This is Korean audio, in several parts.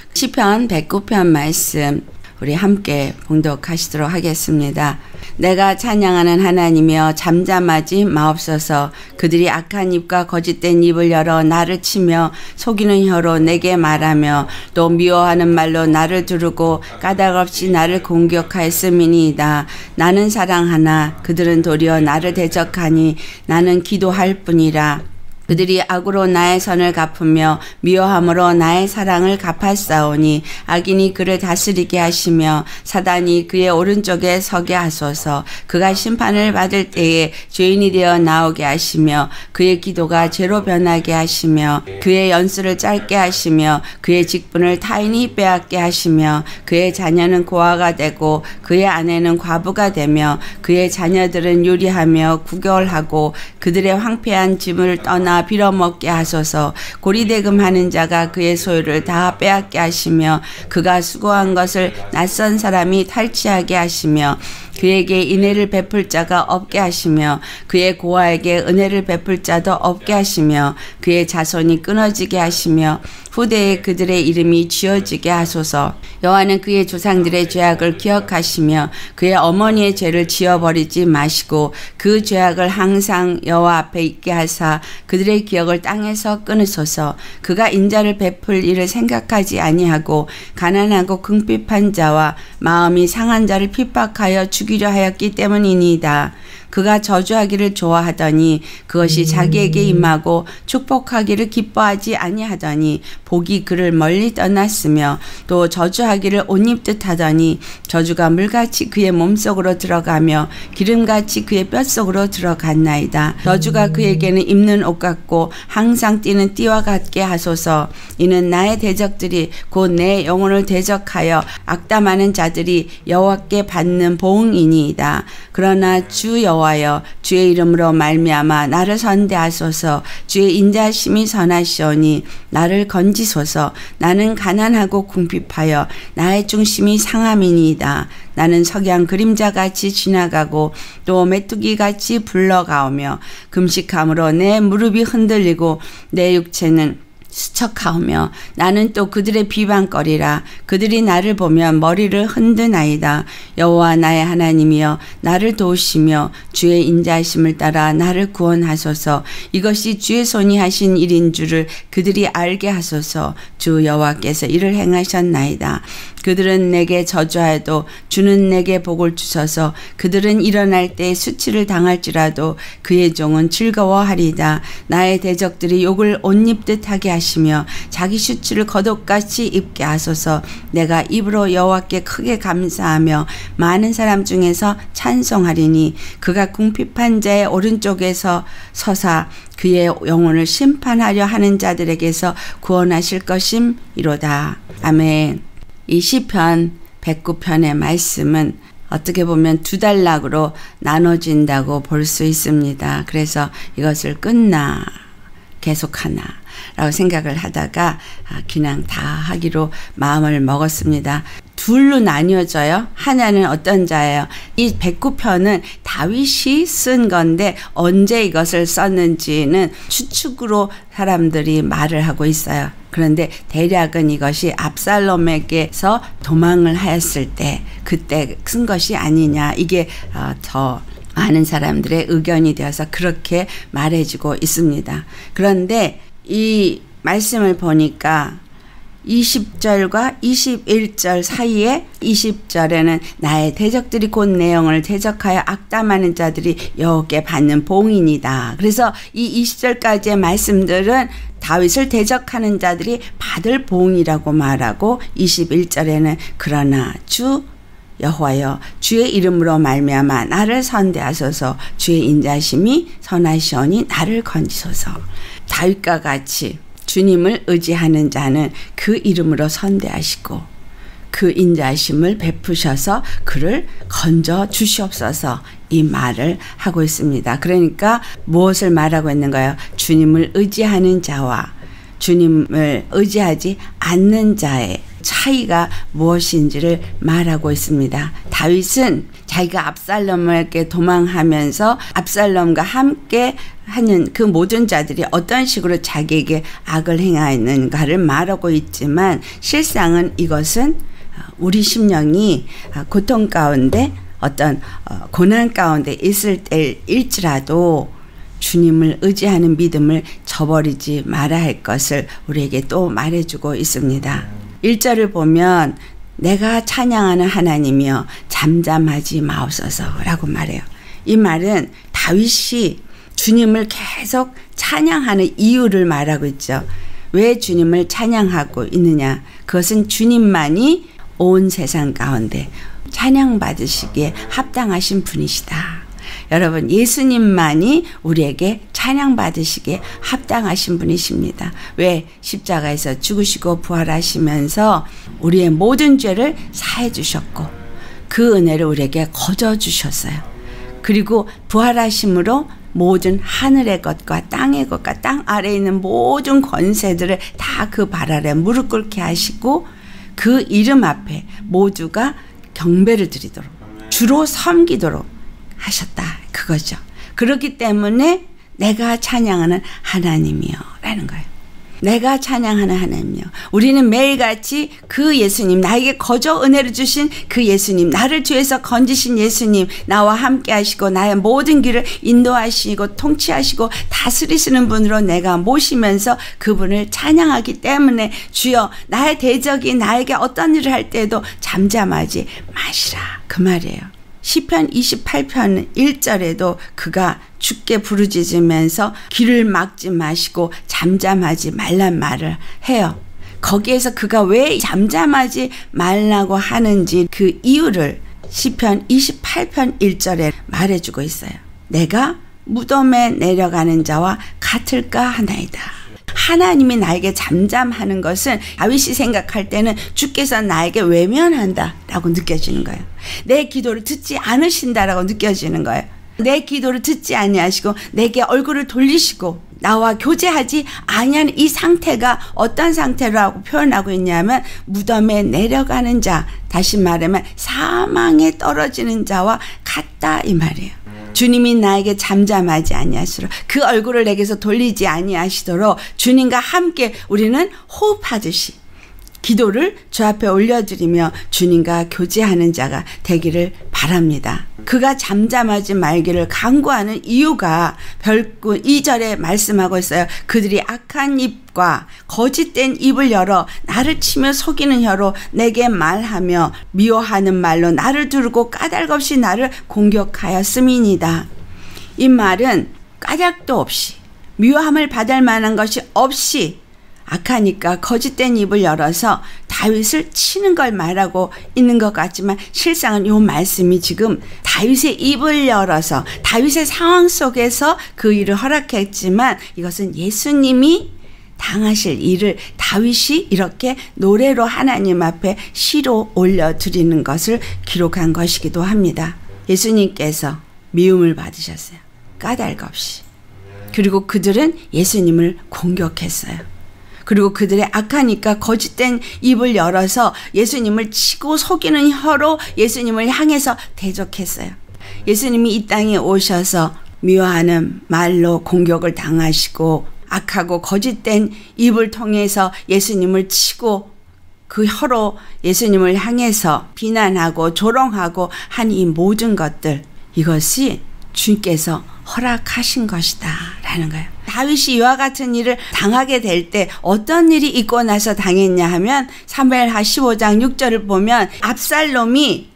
시편 109편 말씀 우리 함께 봉독하시도록 하겠습니다. 내가 찬양하는 하나님이여 잠잠하지 마옵소서. 그들이 악한 입과 거짓된 입을 열어 나를 치며 속이는 혀로 내게 말하며 또 미워하는 말로 나를 두르고 까닭없이 나를 공격하였음이니이다. 나는 사랑하나 그들은 도리어 나를 대적하니 나는 기도할 뿐이라. 그들이 악으로 나의 선을 갚으며 미워함으로 나의 사랑을 갚았사오니 악인이 그를 다스리게 하시며 사단이 그의 오른쪽에 서게 하소서. 그가 심판을 받을 때에 죄인이 되어 나오게 하시며 그의 기도가 죄로 변하게 하시며 그의 연수를 짧게 하시며 그의 직분을 타인이 빼앗게 하시며 그의 자녀는 고아가 되고 그의 아내는 과부가 되며 그의 자녀들은 유리하며 구걸하고 그들의 황폐한 짐을 떠나 빌어먹게 하소서. 고리대금하는 자가 그의 소유를 다 빼앗게 하시며 그가 수고한 것을 낯선 사람이 탈취하게 하시며 그에게 인애를 베풀 자가 없게 하시며 그의 고아에게 은혜를 베풀 자도 없게 하시며 그의 자손이 끊어지게 하시며 후대에 그들의 이름이 지어지게 하소서. 여호와는 그의 조상들의 죄악을 기억하시며 그의 어머니의 죄를 지어버리지 마시고 그 죄악을 항상 여호와 앞에 있게 하사 그들의 기억을 땅에서 끊으소서. 그가 인자를 베풀 일을 생각하지 아니하고 가난하고 궁핍한 자와 마음이 상한 자를 핍박하여 죽이려 하였기 때문이니이다. 그가 저주하기를 좋아하더니 그것이 자기에게 임하고 축복하기를 기뻐하지 아니하더니 복이 그를 멀리 떠났으며 또 저주하기를 옷 입듯 하더니 저주가 물같이 그의 몸속으로 들어가며 기름같이 그의 뼛속으로 들어갔나이다. 저주가 그에게는 입는 옷 같고 항상 뛰는 띠와 같게 하소서. 이는 나의 대적들이 곧 내 영혼을 대적하여 악담하는 자들이 여호와께 받는 보응이니이다. 그러나 주 여호와여 주의 이름으로 말미암아 나를 선대하소서. 주의 인자심이 선하시오니 나를 건지소서. 나는 가난하고 궁핍하여 나의 중심이 상함이니이다. 나는 석양 그림자같이 지나가고 또 메뚜기같이 불러가오며 금식함으로 내 무릎이 흔들리고 내 육체는 수척하오며 나는 또 그들의 비방거리라. 그들이 나를 보면 머리를 흔드나이다. 여호와 나의 하나님이여 나를 도우시며 주의 인자하심을 따라 나를 구원하소서. 이것이 주의 손이 하신 일인 줄을 그들이 알게 하소서. 주 여호와께서 이를 행하셨나이다. 그들은 내게 저주하여도 주는 내게 복을 주소서. 그들은 일어날 때 수치를 당할지라도 그의 종은 즐거워하리다. 나의 대적들이 욕을 옷 입듯 하게 하시며 자기 수치를 겉옷같이 입게 하소서. 내가 입으로 여호와께 크게 감사하며 많은 사람 중에서 찬송하리니 그가 궁핍한 자의 오른쪽에서 서사 그의 영혼을 심판하려 하는 자들에게서 구원하실 것임이로다. 아멘. 이 시편 109편의 말씀은 어떻게 보면 두 단락으로 나눠진다고 볼 수 있습니다. 그래서 이것을 끝나 계속하나 라고 생각을 하다가 그냥 다 하기로 마음을 먹었습니다. 둘로 나뉘어져요. 하나는 어떤 자예요? 이 109편은 다윗이 쓴 건데 언제 이것을 썼는지는 추측으로 사람들이 말을 하고 있어요. 그런데 대략은 이것이 압살롬에게서 도망을 하였을 때 그때 쓴 것이 아니냐, 이게 더 많은 사람들의 의견이 되어서 그렇게 말해주고 있습니다. 그런데 이 말씀을 보니까 20절과 21절 사이에 20절에는 나의 대적들이 곧 내 영혼을 대적하여 악담하는 자들이 여호와께 받는 봉인이다. 그래서 이 20절까지의 말씀들은 다윗을 대적하는 자들이 받을 봉이라고 말하고 21절에는 그러나 주 여호와여 주의 이름으로 말미암아 나를 선대하소서. 주의 인자심이 선하시오니 나를 건지소서. 다윗과 같이 주님을 의지하는 자는 그 이름으로 선대하시고 그 인자심을 베푸셔서 그를 건져 주시옵소서, 이 말을 하고 있습니다. 그러니까 무엇을 말하고 있는가요? 주님을 의지하는 자와 주님을 의지하지 않는 자의 차이가 무엇인지를 말하고 있습니다. 다윗은 자기가 압살롬에게 도망하면서 압살롬과 함께 하는 그 모든 자들이 어떤 식으로 자기에게 악을 행하였는가를 말하고 있지만 실상은 이것은 우리 심령이 고통 가운데 어떤 고난 가운데 있을 때일지라도 주님을 의지하는 믿음을 저버리지 말아야 할 것을 우리에게 또 말해주고 있습니다. 1절을 보면 내가 찬양하는 하나님이여 잠잠하지 마옵소서라고 말해요. 이 말은 다윗이 주님을 계속 찬양하는 이유를 말하고 있죠. 왜 주님을 찬양하고 있느냐? 그것은 주님만이 온 세상 가운데 찬양받으시기에 합당하신 분이시다. 여러분, 예수님만이 우리에게 찬양받으시기에 합당하신 분이십니다. 왜? 십자가에서 죽으시고 부활하시면서 우리의 모든 죄를 사해 주셨고 그 은혜를 우리에게 거저 주셨어요. 그리고 부활하심으로 모든 하늘의 것과 땅의 것과 땅 아래에 있는 모든 권세들을 다 그 발 아래 무릎 꿇게 하시고 그 이름 앞에 모두가 경배를 드리도록 주로 섬기도록 하셨다. 그거죠. 그렇기 때문에 내가 찬양하는 하나님이요 라는 거예요. 내가 찬양하는 하나님이요. 우리는 매일같이 그 예수님, 나에게 거저 은혜를 주신 그 예수님, 나를 죄에서 건지신 예수님, 나와 함께 하시고 나의 모든 길을 인도하시고 통치하시고 다스리시는 분으로 내가 모시면서 그분을 찬양하기 때문에 주여 나의 대적이 나에게 어떤 일을 할 때에도 잠잠하지 마시라. 그 말이에요. 시편 28편 1절에도 그가 주께 부르짖으면서 귀를 막지 마시고 잠잠하지 말란 말을 해요. 거기에서 그가 왜 잠잠하지 말라고 하는지 그 이유를 시편 28편 1절에 말해주고 있어요. 내가 무덤에 내려가는 자와 같을까 하나이다. 하나님이 나에게 잠잠하는 것은 다윗이 생각할 때는 주께서 나에게 외면한다 라고 느껴지는 거예요. 내 기도를 듣지 않으신다라고 느껴지는 거예요. 내 기도를 듣지 아니하시고 내게 얼굴을 돌리시고 나와 교제하지 아니하는 이 상태가 어떤 상태라고 표현하고 있냐면 무덤에 내려가는 자, 다시 말하면 사망에 떨어지는 자와 같다 이 말이에요. 주님이 나에게 잠잠하지 아니하시도록 그 얼굴을 내게서 돌리지 아니하시도록 주님과 함께 우리는 호흡하듯이 기도를 주 앞에 올려드리며 주님과 교제하는 자가 되기를 바랍니다. 그가 잠잠하지 말기를 간구하는 이유가 별구 2절에 말씀하고 있어요. 그들이 악한 입과 거짓된 입을 열어 나를 치며 속이는 혀로 내게 말하며 미워하는 말로 나를 두르고 까닭 없이 나를 공격하였음이니이다. 이 말은 까닭도 없이 미워함을 받을 만한 것이 없이 악하니까 거짓된 입을 열어서 다윗을 치는 걸 말하고 있는 것 같지만 실상은 이 말씀이 지금 다윗의 입을 열어서 다윗의 상황 속에서 그 일을 허락했지만 이것은 예수님이 당하실 일을 다윗이 이렇게 노래로 하나님 앞에 시로 올려드리는 것을 기록한 것이기도 합니다. 예수님께서 미움을 받으셨어요. 까닭 없이. 그리고 그들은 예수님을 공격했어요. 그리고 그들의 악하니까 거짓된 입을 열어서 예수님을 치고 속이는 혀로 예수님을 향해서 대적했어요. 예수님이 이 땅에 오셔서 미워하는 말로 공격을 당하시고 악하고 거짓된 입을 통해서 예수님을 치고 그 혀로 예수님을 향해서 비난하고 조롱하고 한 이 모든 것들, 이것이 주님께서 허락하신 것이다 라는 거예요. 다윗이 이와 같은 일을 당하게 될 때 어떤 일이 있고 나서 당했냐 하면 사무엘하 15장 6절을 보면 압살롬이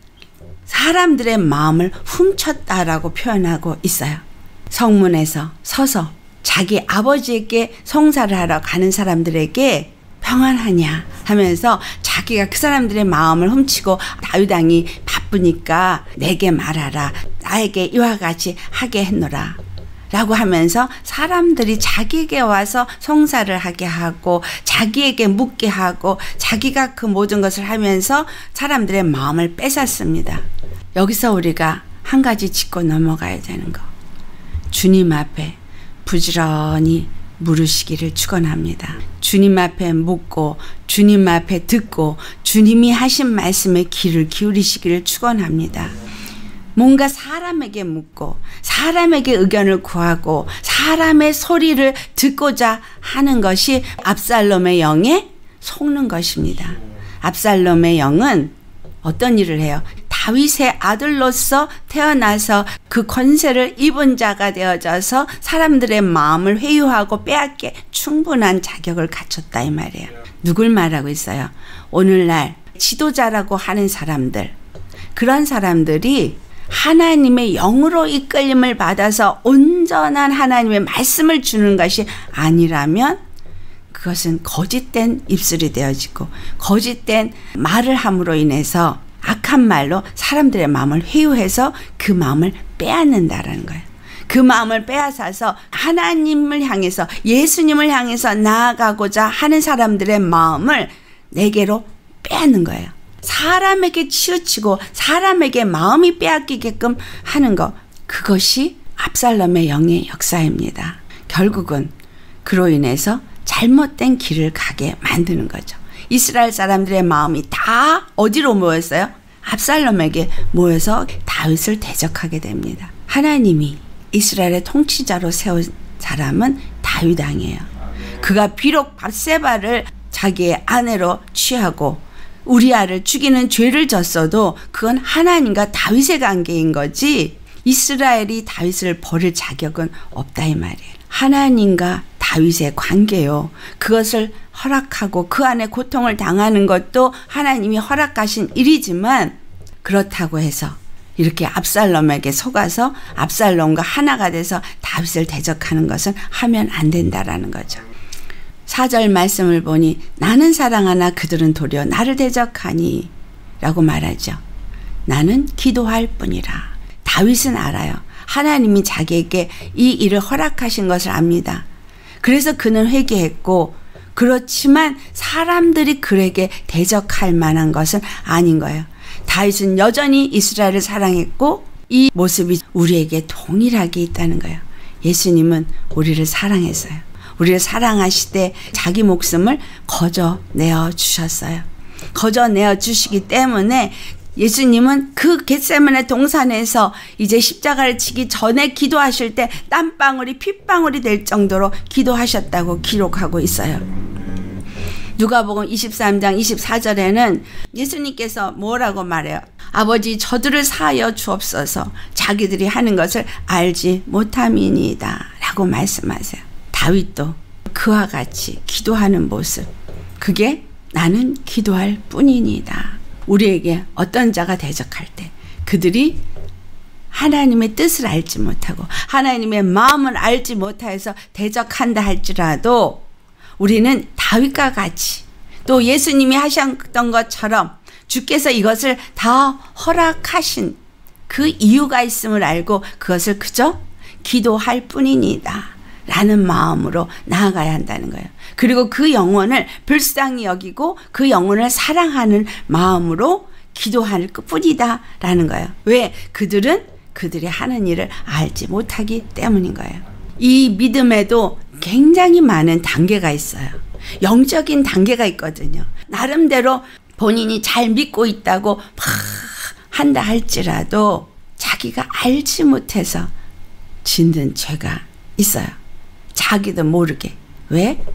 사람들의 마음을 훔쳤다라고 표현하고 있어요. 성문에서 서서 자기 아버지에게 송사를 하러 가는 사람들에게 평안하냐 하면서 자기가 그 사람들의 마음을 훔치고 다윗 왕이 바쁘니까 내게 말하라, 나에게 이와 같이 하게 했노라 라고 하면서 사람들이 자기에게 와서 송사를 하게 하고 자기에게 묻게 하고 자기가 그 모든 것을 하면서 사람들의 마음을 뺏었습니다. 여기서 우리가 한 가지 짚고 넘어가야 되는 거, 주님 앞에 부지런히 물으시기를 축원합니다. 주님 앞에 묻고 주님 앞에 듣고 주님이 하신 말씀에 귀를 기울이시기를 축원합니다. 뭔가 사람에게 묻고 사람에게 의견을 구하고 사람의 소리를 듣고자 하는 것이 압살롬의 영에 속는 것입니다. 압살롬의 영은 어떤 일을 해요? 다윗의 아들로서 태어나서 그 권세를 입은 자가 되어져서 사람들의 마음을 회유하고 빼앗게 충분한 자격을 갖췄다 이 말이에요. 누굴 말하고 있어요? 오늘날 지도자라고 하는 사람들, 그런 사람들이 하나님의 영으로 이끌림을 받아서 온전한 하나님의 말씀을 주는 것이 아니라면 그것은 거짓된 입술이 되어지고 거짓된 말을 함으로 인해서 악한 말로 사람들의 마음을 회유해서 그 마음을 빼앗는다라는 거예요. 그 마음을 빼앗아서 하나님을 향해서 예수님을 향해서 나아가고자 하는 사람들의 마음을 내게로 빼앗는 거예요. 사람에게 치우치고 사람에게 마음이 빼앗기게끔 하는 것, 그것이 압살롬의 영의 역사입니다. 결국은 그로 인해서 잘못된 길을 가게 만드는 거죠. 이스라엘 사람들의 마음이 다 어디로 모였어요? 압살롬에게 모여서 다윗을 대적하게 됩니다. 하나님이 이스라엘의 통치자로 세운 사람은 다윗 왕이에요. 그가 비록 밧세바를 자기의 아내로 취하고 우리아를 죽이는 죄를 졌어도 그건 하나님과 다윗의 관계인 거지 이스라엘이 다윗을 버릴 자격은 없다 이 말이에요. 하나님과 다윗의 관계요. 그것을 허락하고 그 안에 고통을 당하는 것도 하나님이 허락하신 일이지만 그렇다고 해서 이렇게 압살롬에게 속아서 압살롬과 하나가 돼서 다윗을 대적하는 것은 하면 안 된다라는 거죠. 4절 말씀을 보니 나는 사랑하나 그들은 도리어 나를 대적하니 라고 말하죠. 나는 기도할 뿐이라. 다윗은 알아요. 하나님이 자기에게 이 일을 허락하신 것을 압니다. 그래서 그는 회개했고 그렇지만 사람들이 그에게 대적할 만한 것은 아닌 거예요. 다윗은 여전히 이스라엘을 사랑했고 이 모습이 우리에게 동일하게 있다는 거예요. 예수님은 우리를 사랑했어요. 우리를 사랑하시되 자기 목숨을 거저내어 주셨어요. 거저내어 주시기 때문에 예수님은 그 겟세마네 동산에서 이제 십자가를 치기 전에 기도하실 때 땀방울이 핏방울이 될 정도로 기도하셨다고 기록하고 있어요. 누가복음 23장 24절에는 예수님께서 뭐라고 말해요? 아버지 저들을 사하여 주옵소서 자기들이 하는 것을 알지 못함이니이다 라고 말씀하세요. 다윗도 그와 같이 기도하는 모습, 그게 나는 기도할 뿐이니이다. 우리에게 어떤 자가 대적할 때 그들이 하나님의 뜻을 알지 못하고 하나님의 마음을 알지 못해서 대적한다 할지라도 우리는 다윗과 같이 또 예수님이 하셨던 것처럼 주께서 이것을 다 허락하신 그 이유가 있음을 알고 그것을 그저 기도할 뿐이니다 라는 마음으로 나아가야 한다는 거예요. 그리고 그 영혼을 불쌍히 여기고 그 영혼을 사랑하는 마음으로 기도할 뿐이다 라는 거예요. 왜? 그들은 그들이 하는 일을 알지 못하기 때문인 거예요. 이 믿음에도 굉장히 많은 단계가 있어요. 영적인 단계가 있거든요. 나름대로 본인이 잘 믿고 있다고 막 한다 할지라도 자기가 알지 못해서 짓는 죄가 있어요. 자기도 모르게. 왜?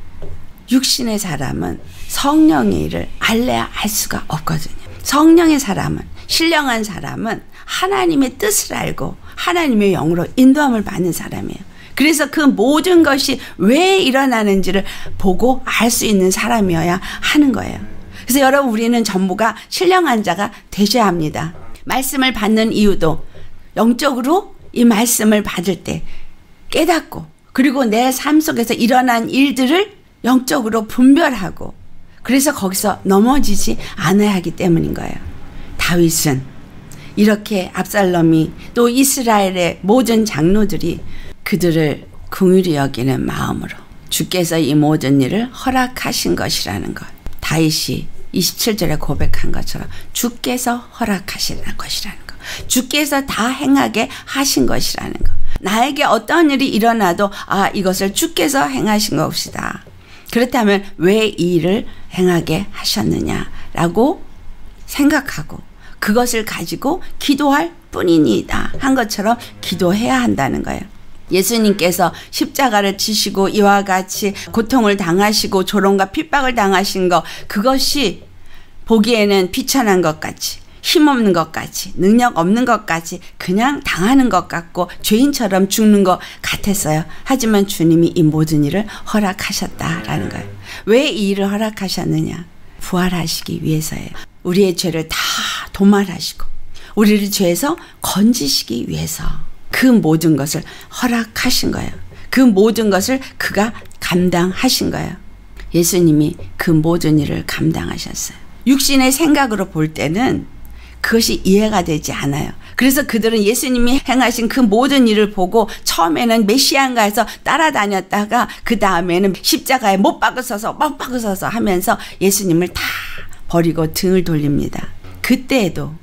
육신의 사람은 성령의 일을 알래야 알 수가 없거든요. 성령의 사람은, 신령한 사람은 하나님의 뜻을 알고 하나님의 영으로 인도함을 받는 사람이에요. 그래서 그 모든 것이 왜 일어나는지를 보고 알 수 있는 사람이어야 하는 거예요. 그래서 여러분, 우리는 전부가 신령한 자가 되셔야 합니다. 말씀을 받는 이유도 영적으로 이 말씀을 받을 때 깨닫고, 그리고 내 삶 속에서 일어난 일들을 영적으로 분별하고, 그래서 거기서 넘어지지 않아야 하기 때문인 거예요. 다윗은 이렇게 압살롬이 또 이스라엘의 모든 장로들이 그들을 긍휼히 여기는 마음으로 주께서 이 모든 일을 허락하신 것이라는 것, 다윗이 27절에 고백한 것처럼 주께서 허락하신 것이라는 것, 주께서 다 행하게 하신 것이라는 것, 나에게 어떤 일이 일어나도 이것을 주께서 행하신 것이다 그렇다면 왜 이 일을 행하게 하셨느냐라고 생각하고 그것을 가지고 기도할 뿐이니이다 한 것처럼 기도해야 한다는 거예요. 예수님께서 십자가를 지시고 이와 같이 고통을 당하시고 조롱과 핍박을 당하신 것, 그것이 보기에는 비천한 것 같이, 힘없는 것 같이, 능력 없는 것 같이 그냥 당하는 것 같고 죄인처럼 죽는 것 같았어요. 하지만 주님이 이 모든 일을 허락하셨다라는 거예요. 왜 이 일을 허락하셨느냐? 부활하시기 위해서예요. 우리의 죄를 다 도말하시고 우리를 죄에서 건지시기 위해서 그 모든 것을 허락하신 거예요. 그 모든 것을 그가 감당하신 거예요. 예수님이 그 모든 일을 감당하셨어요. 육신의 생각으로 볼 때는 그것이 이해가 되지 않아요. 그래서 그들은 예수님이 행하신 그 모든 일을 보고 처음에는 메시아인가 해서 따라다녔다가 그 다음에는 십자가에 못 박으셔서 하면서 예수님을 다 버리고 등을 돌립니다. 그때에도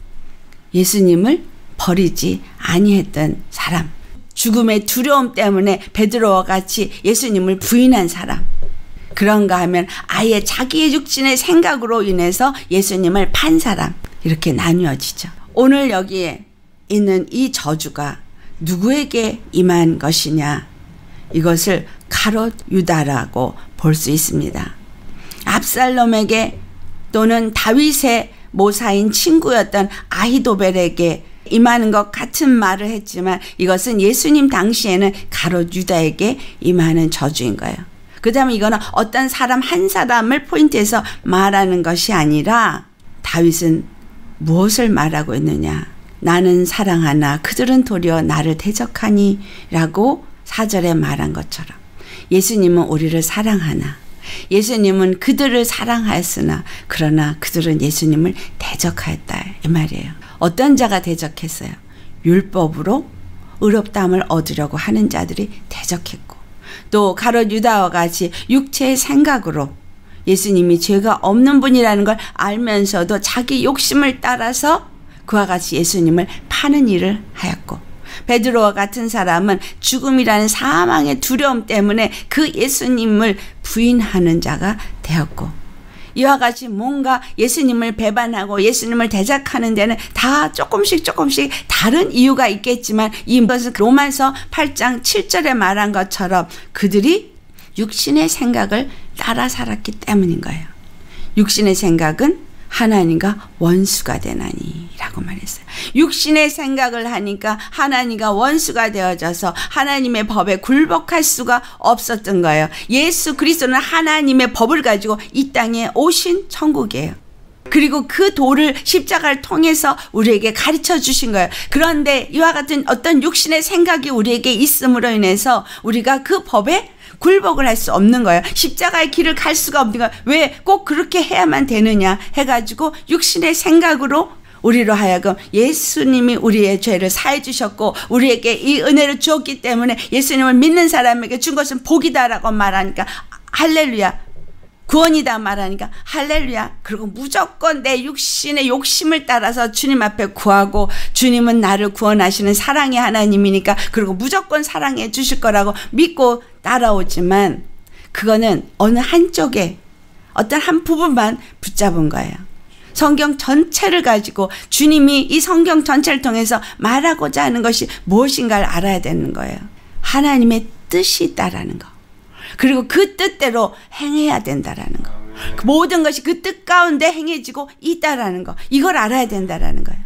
예수님을 버리지 아니했던 사람, 죽음의 두려움 때문에 베드로와 같이 예수님을 부인한 사람, 그런가 하면 아예 자기의 육신의 생각으로 인해서 예수님을 판 사람, 이렇게 나뉘어지죠. 오늘 여기에 있는 이 저주가 누구에게 임한 것이냐, 이것을 가롯 유다라고 볼 수 있습니다. 압살롬에게 또는 다윗의 모사인 친구였던 아히도벨에게 임하는 것 같은 말을 했지만 이것은 예수님 당시에는 가롯 유다에게 임하는 저주인 거예요. 그 다음에 이거는 어떤 사람 한 사람을 포인트해서 말하는 것이 아니라 다윗은 무엇을 말하고 있느냐. 나는 사랑하나 그들은 도리어 나를 대적하니 라고 4절에 말한 것처럼 예수님은 우리를 사랑하나 예수님은 그들을 사랑하였으나 그러나 그들은 예수님을 대적하였다 이 말이에요. 어떤 자가 대적했어요? 율법으로 의롭다함을 얻으려고 하는 자들이 대적했고 또 가롯 유다와 같이 육체의 생각으로 예수님이 죄가 없는 분이라는 걸 알면서도 자기 욕심을 따라서 그와 같이 예수님을 파는 일을 하였고 베드로와 같은 사람은 죽음이라는 사망의 두려움 때문에 그 예수님을 부인하는 자가 되었고 이와 같이 뭔가 예수님을 배반하고 예수님을 대적하는 데는 다 조금씩 다른 이유가 있겠지만 이것은 로마서 8장 7절에 말한 것처럼 그들이 육신의 생각을 따라 살았기 때문인 거예요. 육신의 생각은 하나님과 원수가 되나니 라고 말했어요. 육신의 생각을 하니까 하나님과 원수가 되어져서 하나님의 법에 굴복할 수가 없었던 거예요. 예수 그리스도는 하나님의 법을 가지고 이 땅에 오신 천국이에요. 그리고 그 도를 십자가를 통해서 우리에게 가르쳐 주신 거예요. 그런데 이와 같은 어떤 육신의 생각이 우리에게 있음으로 인해서 우리가 그 법에 굴복을 할 수 없는 거예요. 십자가의 길을 갈 수가 없는 거예요. 왜 꼭 그렇게 해야만 되느냐 해가지고 육신의 생각으로 우리로 하여금 예수님이 우리의 죄를 사해 주셨고 우리에게 이 은혜를 주었기 때문에 예수님을 믿는 사람에게 준 것은 복이다라고 말하니까 할렐루야. 구원이다 말하니까 할렐루야. 그리고 무조건 내 육신의 욕심을 따라서 주님 앞에 구하고 주님은 나를 구원하시는 사랑의 하나님이니까 그리고 무조건 사랑해 주실 거라고 믿고 따라오지만 그거는 어느 한쪽에 어떤 한 부분만 붙잡은 거예요. 성경 전체를 가지고 주님이 이 성경 전체를 통해서 말하고자 하는 것이 무엇인가를 알아야 되는 거예요. 하나님의 뜻이 있다라는 거. 그리고 그 뜻대로 행해야 된다라는 거. 모든 것이 그 뜻 가운데 행해지고 있다라는 거. 이걸 알아야 된다라는 거예요.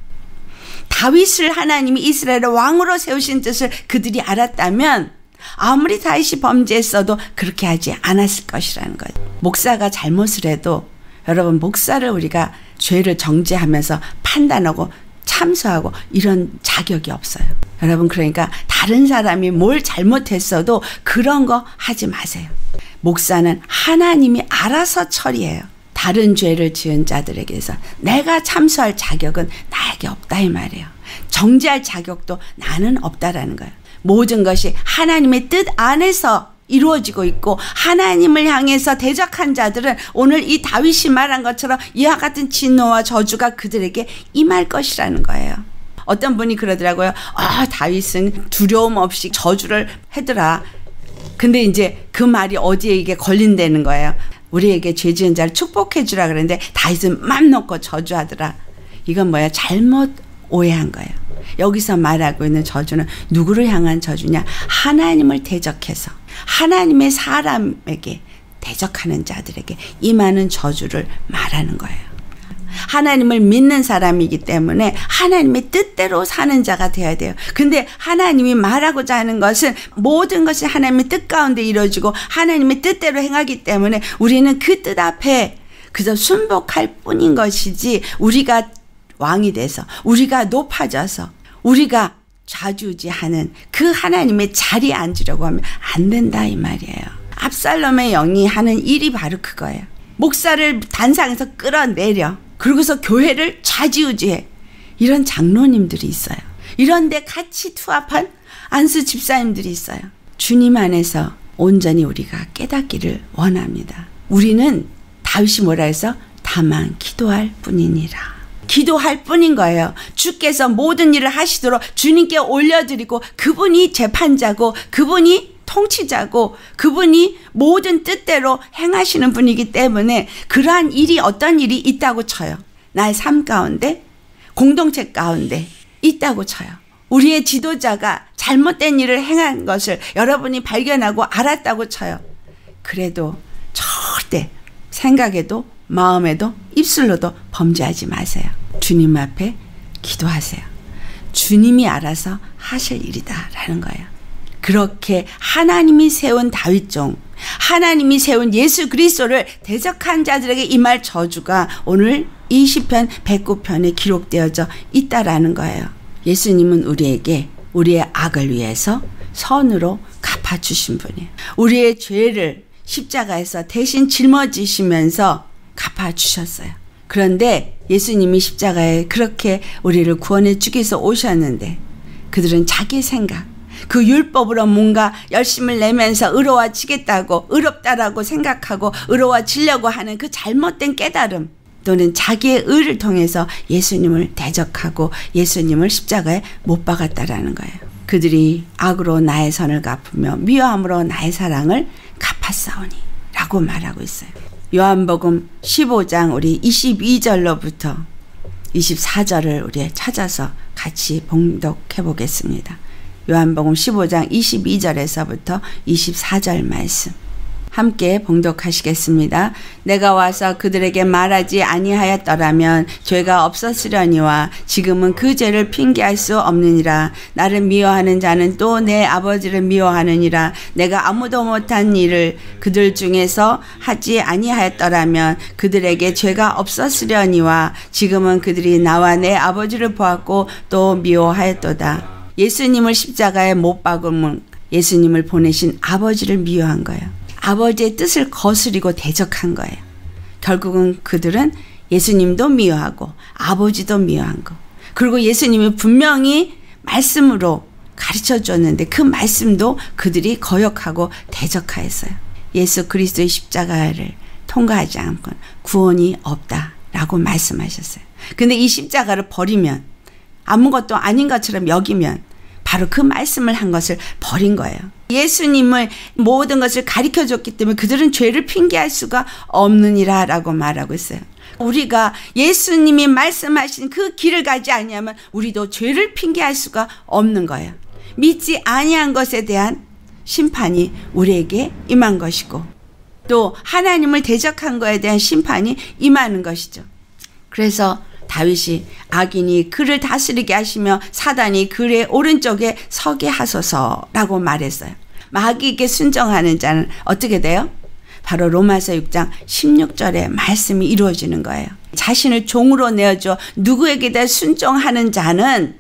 다윗을 하나님이 이스라엘의 왕으로 세우신 뜻을 그들이 알았다면 아무리 다윗이 범죄했어도 그렇게 하지 않았을 것이라는 거예요. 목사가 잘못을 해도 여러분 목사를 우리가 죄를 정죄하면서 판단하고 참수하고 이런 자격이 없어요. 여러분 그러니까 다른 사람이 뭘 잘못했어도 그런 거 하지 마세요. 목사는 하나님이 알아서 처리해요. 다른 죄를 지은 자들에게서 내가 참수할 자격은 나에게 없다 이 말이에요. 정죄할 자격도 나는 없다라는 거예요. 모든 것이 하나님의 뜻 안에서 이루어지고 있고 하나님을 향해서 대적한 자들은 오늘 이 다윗이 말한 것처럼 이와 같은 진노와 저주가 그들에게 임할 것이라는 거예요. 어떤 분이 그러더라고요. 다윗은 두려움 없이 저주를 하더라. 근데 이제 그 말이 어디에 이게 걸린다는 거예요. 우리에게 죄 지은 자를 축복해 주라 그랬는데 다윗은 맘 놓고 저주하더라. 이건 뭐야? 잘못 오해한 거예요. 여기서 말하고 있는 저주는 누구를 향한 저주냐? 하나님을 대적해서 하나님의 사람에게 대적하는 자들에게 임하는 저주를 말하는 거예요. 하나님을 믿는 사람이기 때문에 하나님의 뜻대로 사는 자가 되어야 돼요. 근데 하나님이 말하고자 하는 것은 모든 것이 하나님의 뜻 가운데 이루어지고 하나님의 뜻대로 행하기 때문에 우리는 그 뜻 앞에 그저 순복할 뿐인 것이지, 우리가 왕이 돼서 우리가 높아져서 우리가 좌지우지하는 그 하나님의 자리에 앉으려고 하면 안 된다 이 말이에요. 압살롬의 영이 하는 일이 바로 그거예요. 목사를 단상에서 끌어내려 그러고서 교회를 좌지우지해. 이런 장로님들이 있어요. 이런데 같이 투합한 안수 집사님들이 있어요. 주님 안에서 온전히 우리가 깨닫기를 원합니다. 우리는 다윗이 뭐라 해서 다만 기도할 뿐이니라. 기도할 뿐인 거예요. 주께서 모든 일을 하시도록 주님께 올려드리고, 그분이 재판자고 그분이 통치자고 그분이 모든 뜻대로 행하시는 분이기 때문에 그러한 일이 어떤 일이 있다고 쳐요. 나의 삶 가운데, 공동체 가운데 있다고 쳐요. 우리의 지도자가 잘못된 일을 행한 것을 여러분이 발견하고 알았다고 쳐요. 그래도 절대 생각에도 마음에도 입술로도 범죄하지 마세요. 주님 앞에 기도하세요. 주님이 알아서 하실 일이다 라는 거예요. 그렇게 하나님이 세운 다윗종, 하나님이 세운 예수 그리스도를 대적한 자들에게 임할 저주가 오늘 이 시편 109편에 기록되어져 있다라는 거예요. 예수님은 우리에게 우리의 악을 위해서 선으로 갚아주신 분이에요. 우리의 죄를 십자가에서 대신 짊어지시면서 갚아주셨어요. 그런데 예수님이 십자가에 그렇게 우리를 구원해 주기 위해서 오셨는데 그들은 자기 생각, 그 율법으로 뭔가 열심을 내면서 의로워지겠다고, 의롭다라고 생각하고 의로워지려고 하는 그 잘못된 깨달음, 또는 자기의 의를 통해서 예수님을 대적하고 예수님을 십자가에 못 박았다라는 거예요. 그들이 악으로 나의 선을 갚으며 미워함으로 나의 사랑을 갚았사오니 라고 말하고 있어요. 요한복음 15장 우리 22절로부터 24절을 우리 찾아서 같이 봉독해 보겠습니다. 요한복음 15장 22절에서부터 24절 말씀 함께 봉독하시겠습니다. 내가 와서 그들에게 말하지 아니하였더라면 죄가 없었으려니와 지금은 그 죄를 핑계할 수 없느니라. 나를 미워하는 자는 또 내 아버지를 미워하느니라. 내가 아무도 못한 일을 그들 중에서 하지 아니하였더라면 그들에게 죄가 없었으려니와 지금은 그들이 나와 내 아버지를 보았고 또 미워하였도다. 예수님을 십자가에 못 박음은 예수님을 보내신 아버지를 미워한 거예요. 아버지의 뜻을 거스리고 대적한 거예요. 결국은 그들은 예수님도 미워하고 아버지도 미워한 거. 그리고 예수님이 분명히 말씀으로 가르쳐 줬는데 그 말씀도 그들이 거역하고 대적하였어요. 예수 그리스도의 십자가를 통과하지 않고는 구원이 없다라고 말씀하셨어요. 근데 이 십자가를 버리면, 아무것도 아닌 것처럼 여기면 바로 그 말씀을 한 것을 버린 거예요. 예수님을 모든 것을 가르쳐 줬기 때문에 그들은 죄를 핑계할 수가 없느니라 라고 말하고 있어요. 우리가 예수님이 말씀하신 그 길을 가지 아니하면 우리도 죄를 핑계할 수가 없는 거예요. 믿지 아니한 것에 대한 심판이 우리에게 임한 것이고 또 하나님을 대적한 것에 대한 심판이 임하는 것이죠. 그래서 다윗이 악인이 그를 다스리게 하시며 사단이 그의 오른쪽에 서게 하소서라고 말했어요. 마귀에게 순종하는 자는 어떻게 돼요? 바로 로마서 6장 16절에 말씀이 이루어지는 거예요. 자신을 종으로 내어줘 누구에게든 순종하는 자는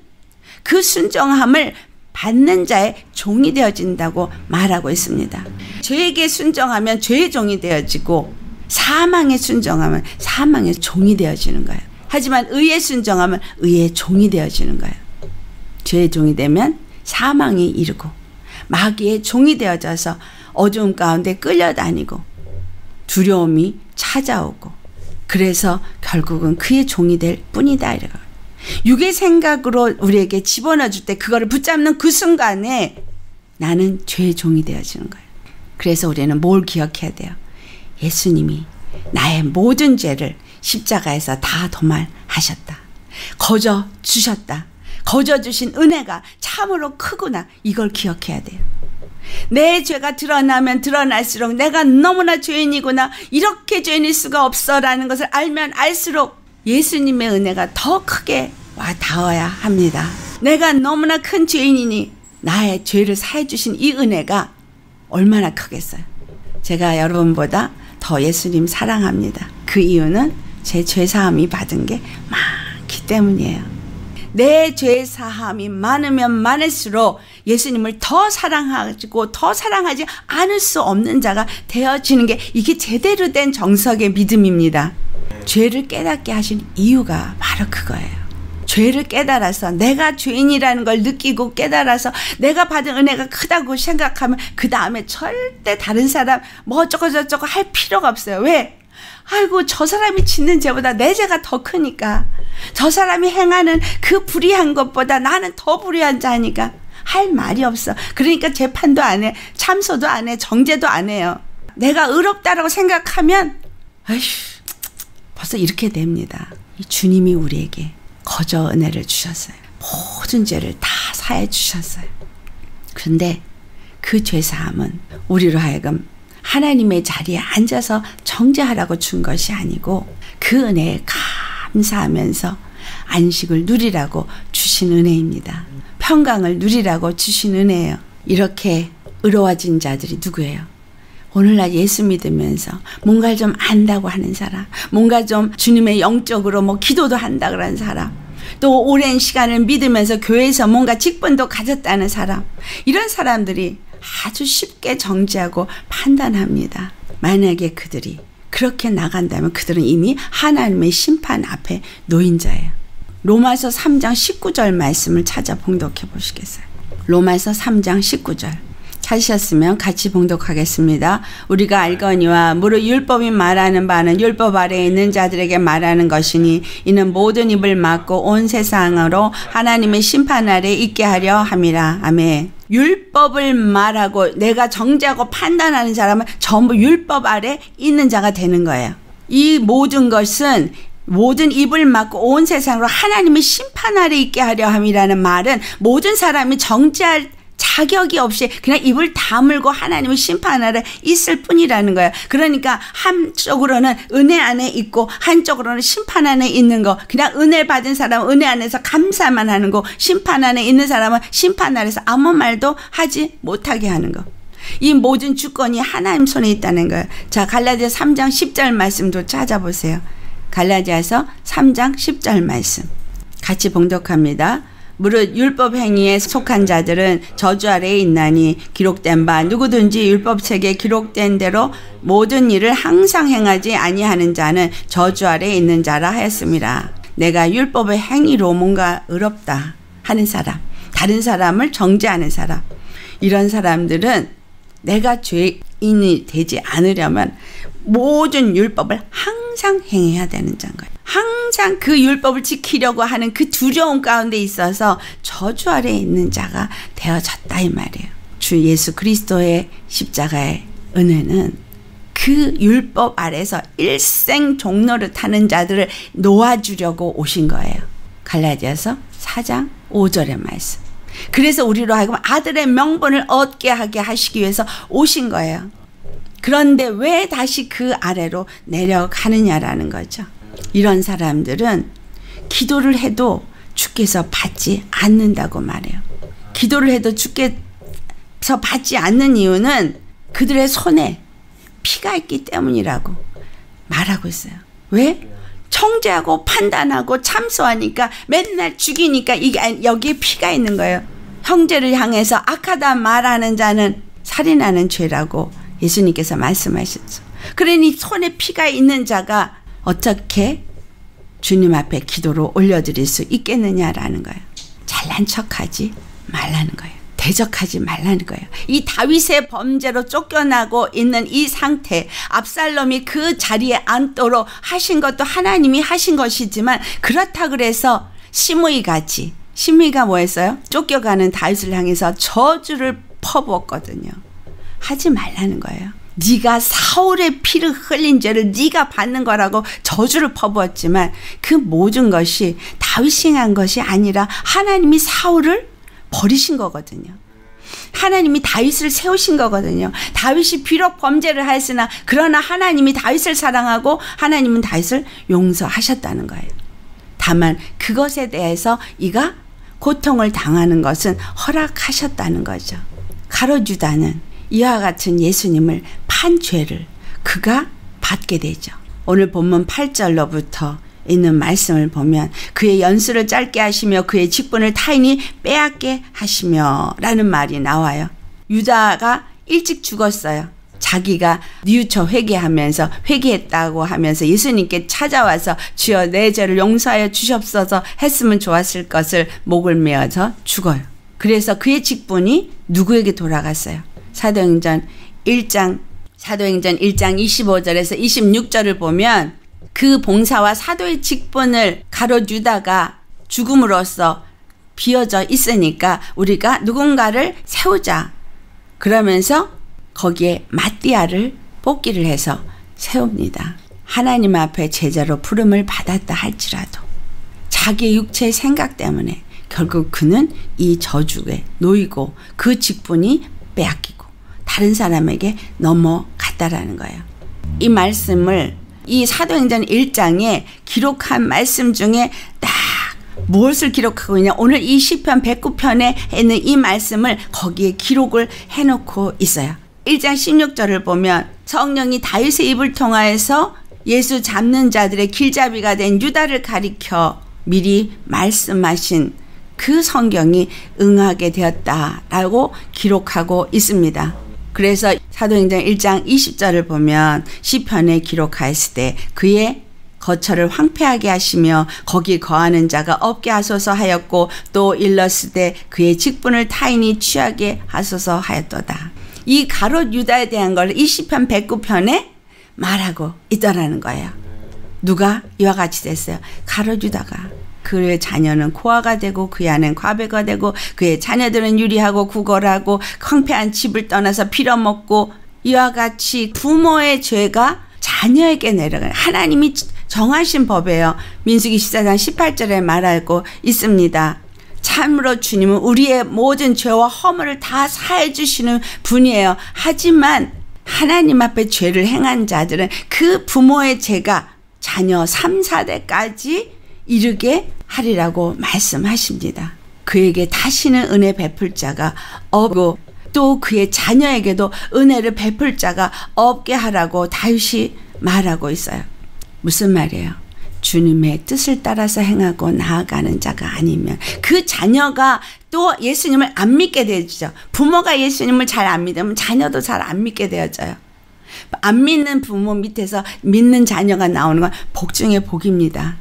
그 순종함을 받는 자의 종이 되어진다고 말하고 있습니다. 죄에게 순종하면 죄의 종이 되어지고 사망에 순종하면 사망의 종이 되어지는 거예요. 하지만 의에 순종하면 의의 종이 되어지는 거예요. 죄의 종이 되면 사망이 이르고 마귀의 종이 되어져서 어두움 가운데 끌려다니고 두려움이 찾아오고 그래서 결국은 그의 종이 될 뿐이다. 육의 생각으로 우리에게 집어넣어줄 때 그거를 붙잡는 그 순간에 나는 죄의 종이 되어지는 거예요. 그래서 우리는 뭘 기억해야 돼요? 예수님이 나의 모든 죄를 십자가에서 다 도말하셨다. 거저 주셨다. 거저 주신 은혜가 참으로 크구나. 이걸 기억해야 돼요. 내 죄가 드러나면 드러날수록 내가 너무나 죄인이구나. 이렇게 죄인일 수가 없어라는 것을 알면 알수록 예수님의 은혜가 더 크게 와 닿아야 합니다. 내가 너무나 큰 죄인이니 나의 죄를 사해 주신 이 은혜가 얼마나 크겠어요. 제가 여러분보다 더 예수님 사랑합니다. 그 이유는 제 죄사함이 받은 게 많기 때문이에요. 내 죄사함이 많으면 많을수록 예수님을 더 사랑하고 더 사랑하지 않을 수 없는 자가 되어지는 게 이게 제대로 된 정석의 믿음입니다. 죄를 깨닫게 하신 이유가 바로 그거예요. 죄를 깨달아서 내가 죄인이라는 걸 느끼고 깨달아서 내가 받은 은혜가 크다고 생각하면 그 다음에 절대 다른 사람 뭐 어쩌고 저쩌고 할 필요가 없어요. 왜? 아이고 저 사람이 짓는 죄보다 내 죄가 더 크니까, 저 사람이 행하는 그 불의한 것보다 나는 더 불의한 자니까 할 말이 없어. 그러니까 재판도 안 해, 참소도 안 해, 정죄도 안 해요. 내가 의롭다라고 생각하면 아휴 벌써 이렇게 됩니다. 이 주님이 우리에게 거저 은혜를 주셨어요. 모든 죄를 다 사해 주셨어요. 그런데 그 죄사함은 우리로 하여금 하나님의 자리에 앉아서 정죄하라고 준 것이 아니고 그 은혜에 감사하면서 안식을 누리라고 주신 은혜입니다. 평강을 누리라고 주신 은혜예요. 이렇게 의로워진 자들이 누구예요? 오늘날 예수 믿으면서 뭔가를 좀 안다고 하는 사람, 뭔가 좀 주님의 영적으로 뭐 기도도 한다 그러는 사람, 또 오랜 시간을 믿으면서 교회에서 뭔가 직분도 가졌다는 사람, 이런 사람들이 아주 쉽게 정죄하고 판단합니다. 만약에 그들이 그렇게 나간다면 그들은 이미 하나님의 심판 앞에 놓인 자예요. 로마서 3장 19절 말씀을 찾아 봉독해 보시겠어요? 로마서 3장 19절 찾으셨으면 같이 봉독하겠습니다. 우리가 알거니와 무릇 율법이 말하는 바는 율법 아래에 있는 자들에게 말하는 것이니 이는 모든 입을 막고 온 세상으로 하나님의 심판 아래에 있게 하려 함이라. 아멘. 율법을 말하고 내가 정죄하고 판단하는 사람은 전부 율법 아래 있는 자가 되는 거예요. 이 모든 것은 모든 입을 막고 온 세상으로 하나님의 심판 아래 있게 하려 함이라는 말은 모든 사람이 정죄할 자격이 없이 그냥 입을 다물고 하나님의 심판 아래 있을 뿐이라는 거예요. 그러니까 한쪽으로는 은혜 안에 있고 한쪽으로는 심판 안에 있는 거. 그냥 은혜 받은 사람은 은혜 안에서 감사만 하는 거, 심판 안에 있는 사람은 심판 아래서 아무 말도 하지 못하게 하는 거. 이 모든 주권이 하나님 손에 있다는 거예요. 자, 갈라디아서 3장 10절 말씀도 찾아보세요. 갈라디아서 3장 10절 말씀 같이 봉독합니다. 무릇 율법 행위에 속한 자들은 저주 아래에 있나니 기록된 바 누구든지 율법책에 기록된 대로 모든 일을 항상 행하지 아니하는 자는 저주 아래에 있는 자라 하였습니다. 내가 율법의 행위로 뭔가 의롭다 하는 사람, 다른 사람을 정죄하는 사람, 이런 사람들은 내가 죄인이 되지 않으려면 모든 율법을 항상 행해야 되는 자인 거예요. 항상 그 율법을 지키려고 하는 그 두려움 가운데 있어서 저주 아래에 있는 자가 되어졌다 이 말이에요. 주 예수 그리스도의 십자가의 은혜는 그 율법 아래서 일생 종로를 타는 자들을 놓아주려고 오신 거예요. 갈라디아서 4장 5절의 말씀. 그래서 우리로 하여금 아들의 명분을 얻게 하게 하시기 위해서 오신 거예요. 그런데 왜 다시 그 아래로 내려가느냐라는 거죠. 이런 사람들은 기도를 해도 주께서 받지 않는다고 말해요. 기도를 해도 주께서 받지 않는 이유는 그들의 손에 피가 있기 때문이라고 말하고 있어요. 왜? 정죄하고 판단하고 참소하니까 맨날 죽이니까 이게 여기에 피가 있는 거예요. 형제를 향해서 악하다 말하는 자는 살인하는 죄라고 예수님께서 말씀하셨죠. 그러니 손에 피가 있는 자가 어떻게 주님 앞에 기도를 올려드릴 수 있겠느냐라는 거예요. 잘난 척하지 말라는 거예요. 대적하지 말라는 거예요. 이 다윗의 범죄로 쫓겨나고 있는 이 상태, 압살롬이 그 자리에 앉도록 하신 것도 하나님이 하신 것이지만, 그렇다 그래서 시므이 같이, 시므이가 뭐 했어요? 쫓겨가는 다윗을 향해서 저주를 퍼부었거든요. 하지 말라는 거예요. 네가 사울의 피를 흘린 죄를 네가 받는 거라고 저주를 퍼부었지만 그 모든 것이 다윗이 한 것이 아니라 하나님이 사울을 버리신 거거든요. 하나님이 다윗을 세우신 거거든요. 다윗이 비록 범죄를 하였으나 그러나 하나님이 다윗을 사랑하고 하나님은 다윗을 용서하셨다는 거예요. 다만 그것에 대해서 이가 고통을 당하는 것은 허락하셨다는 거죠. 가룟 유다는 이와 같은 예수님을 판 죄를 그가 받게 되죠. 오늘 본문 8절로부터 있는 말씀을 보면 그의 연수를 짧게 하시며 그의 직분을 타인이 빼앗게 하시며 라는 말이 나와요. 유다가 일찍 죽었어요. 자기가 뉘우쳐 회개하면서 회개했다고 하면서 예수님께 찾아와서 주여 내 죄를 용서하여 주시옵소서 했으면 좋았을 것을 목을 메어서 죽어요. 그래서 그의 직분이 누구에게 돌아갔어요? 사도행전 1장 25절에서 26절을 보면 그 봉사와 사도의 직분을 가룟 유다가 죽음으로써 비어져 있으니까 우리가 누군가를 세우자. 그러면서 거기에 마띠아를 뽑기를 해서 세웁니다. 하나님 앞에 제자로 부름을 받았다 할지라도 자기의 육체의 생각 때문에 결국 그는 이 저주에 놓이고 그 직분이 빼앗기고 다른 사람에게 넘어갔다라는 거예요. 이 말씀을 이 사도행전 1장에 기록한 말씀 중에 딱 무엇을 기록하고 있냐. 오늘 이 시편 109편에 있는 이 말씀을 거기에 기록을 해놓고 있어요. 1장 16절을 보면 성령이 다윗의 입을 통하여서 예수 잡는 자들의 길잡이가 된 유다를 가리켜 미리 말씀하신 그 성경이 응하게 되었다라고 기록하고 있습니다. 그래서 사도행전 1장 20절을 보면 시편에 기록하였을 때 그의 거처를 황폐하게 하시며 거기 거하는 자가 없게 하소서 하였고 또 일렀을 때 그의 직분을 타인이 취하게 하소서 하였도다. 이 가롯 유다에 대한 걸 이 시편 109편에 말하고 있더라는 거예요. 누가 이와 같이 됐어요. 가롯 유다가. 그의 자녀는 고아가 되고 그의 아내는 과부가 되고 그의 자녀들은 유리하고 구걸하고 황폐한 집을 떠나서 빌어먹고 이와 같이 부모의 죄가 자녀에게 내려가요. 하나님이 정하신 법이에요. 민수기 14장 18절에 말하고 있습니다. 참으로 주님은 우리의 모든 죄와 허물을 다 사해 주시는 분이에요. 하지만 하나님 앞에 죄를 행한 자들은 그 부모의 죄가 자녀 3, 4대까지 이르게 하리라고 말씀하십니다. 그에게 다시는 은혜 베풀 자가 없고 또 그의 자녀에게도 은혜를 베풀 자가 없게 하라고 다윗이 말하고 있어요. 무슨 말이에요? 주님의 뜻을 따라서 행하고 나아가는 자가 아니면 그 자녀가 또 예수님을 안 믿게 되죠. 부모가 예수님을 잘 안 믿으면 자녀도 잘 안 믿게 되어져요. 안 믿는 부모 밑에서 믿는 자녀가 나오는 건 복 중에 복입니다.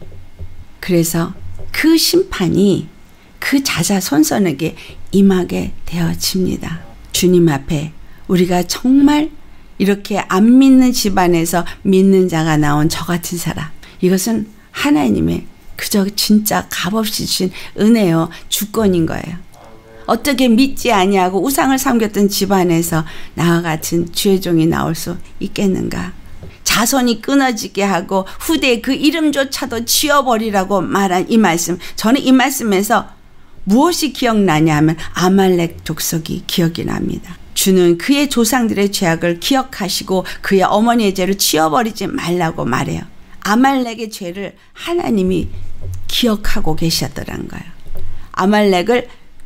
그래서 그 심판이 그 자자손손에게 임하게 되어집니다. 주님 앞에 우리가 정말 이렇게 안 믿는 집안에서 믿는 자가 나온 저 같은 사람, 이것은 하나님의 그저 진짜 값없이 주신 은혜요 주권인 거예요. 어떻게 믿지 아니하고 우상을 섬겼던 집안에서 나와 같은 주의 종이 나올 수 있겠는가? 자손이 끊어지게 하고 후대에 그 이름조차도 지워버리라고 말한 이 말씀, 저는 이 말씀에서 무엇이 기억나냐 하면 아말렉 족속이 기억이 납니다. 주는 그의 조상들의 죄악을 기억하시고 그의 어머니의 죄를 지워버리지 말라고 말해요. 아말렉의 죄를 하나님이 기억하고 계셨더란 거예요. 아말렉을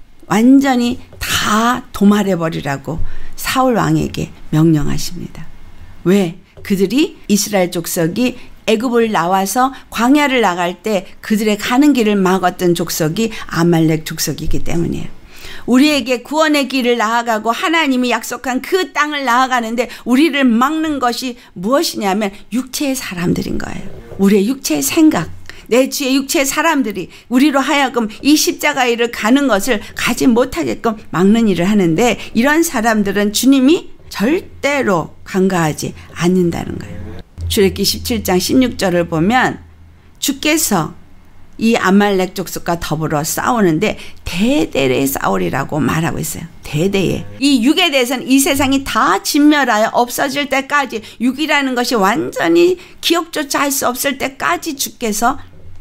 완전히 다 도말해버리라고 사울 왕에게 명령하십니다. 왜? 그들이 이스라엘 족속이 애굽을 나와서 광야를 나갈 때 그들의 가는 길을 막았던 족속이 아말렉 족속이기 때문이에요. 우리에게 구원의 길을 나아가고 하나님이 약속한 그 땅을 나아가는데 우리를 막는 것이 무엇이냐면 육체의 사람들인 거예요. 우리의 육체의 생각, 내 주의 육체의 사람들이 우리로 하여금 이 십자가 일을 가는 것을 가지 못하게끔 막는 일을 하는데 이런 사람들은 주님이 절대로 간과하지 않는다는 거예요. 출애굽기 17장 16절을 보면 주께서 이 아말렉 족속과 더불어 싸우는데 대대에 싸우리라고 말하고 있어요. 대대에. 이 육에 대해서는 이 세상이 다 진멸하여 없어질 때까지, 육이라는 것이 완전히 기억조차 할 수 없을 때까지 주께서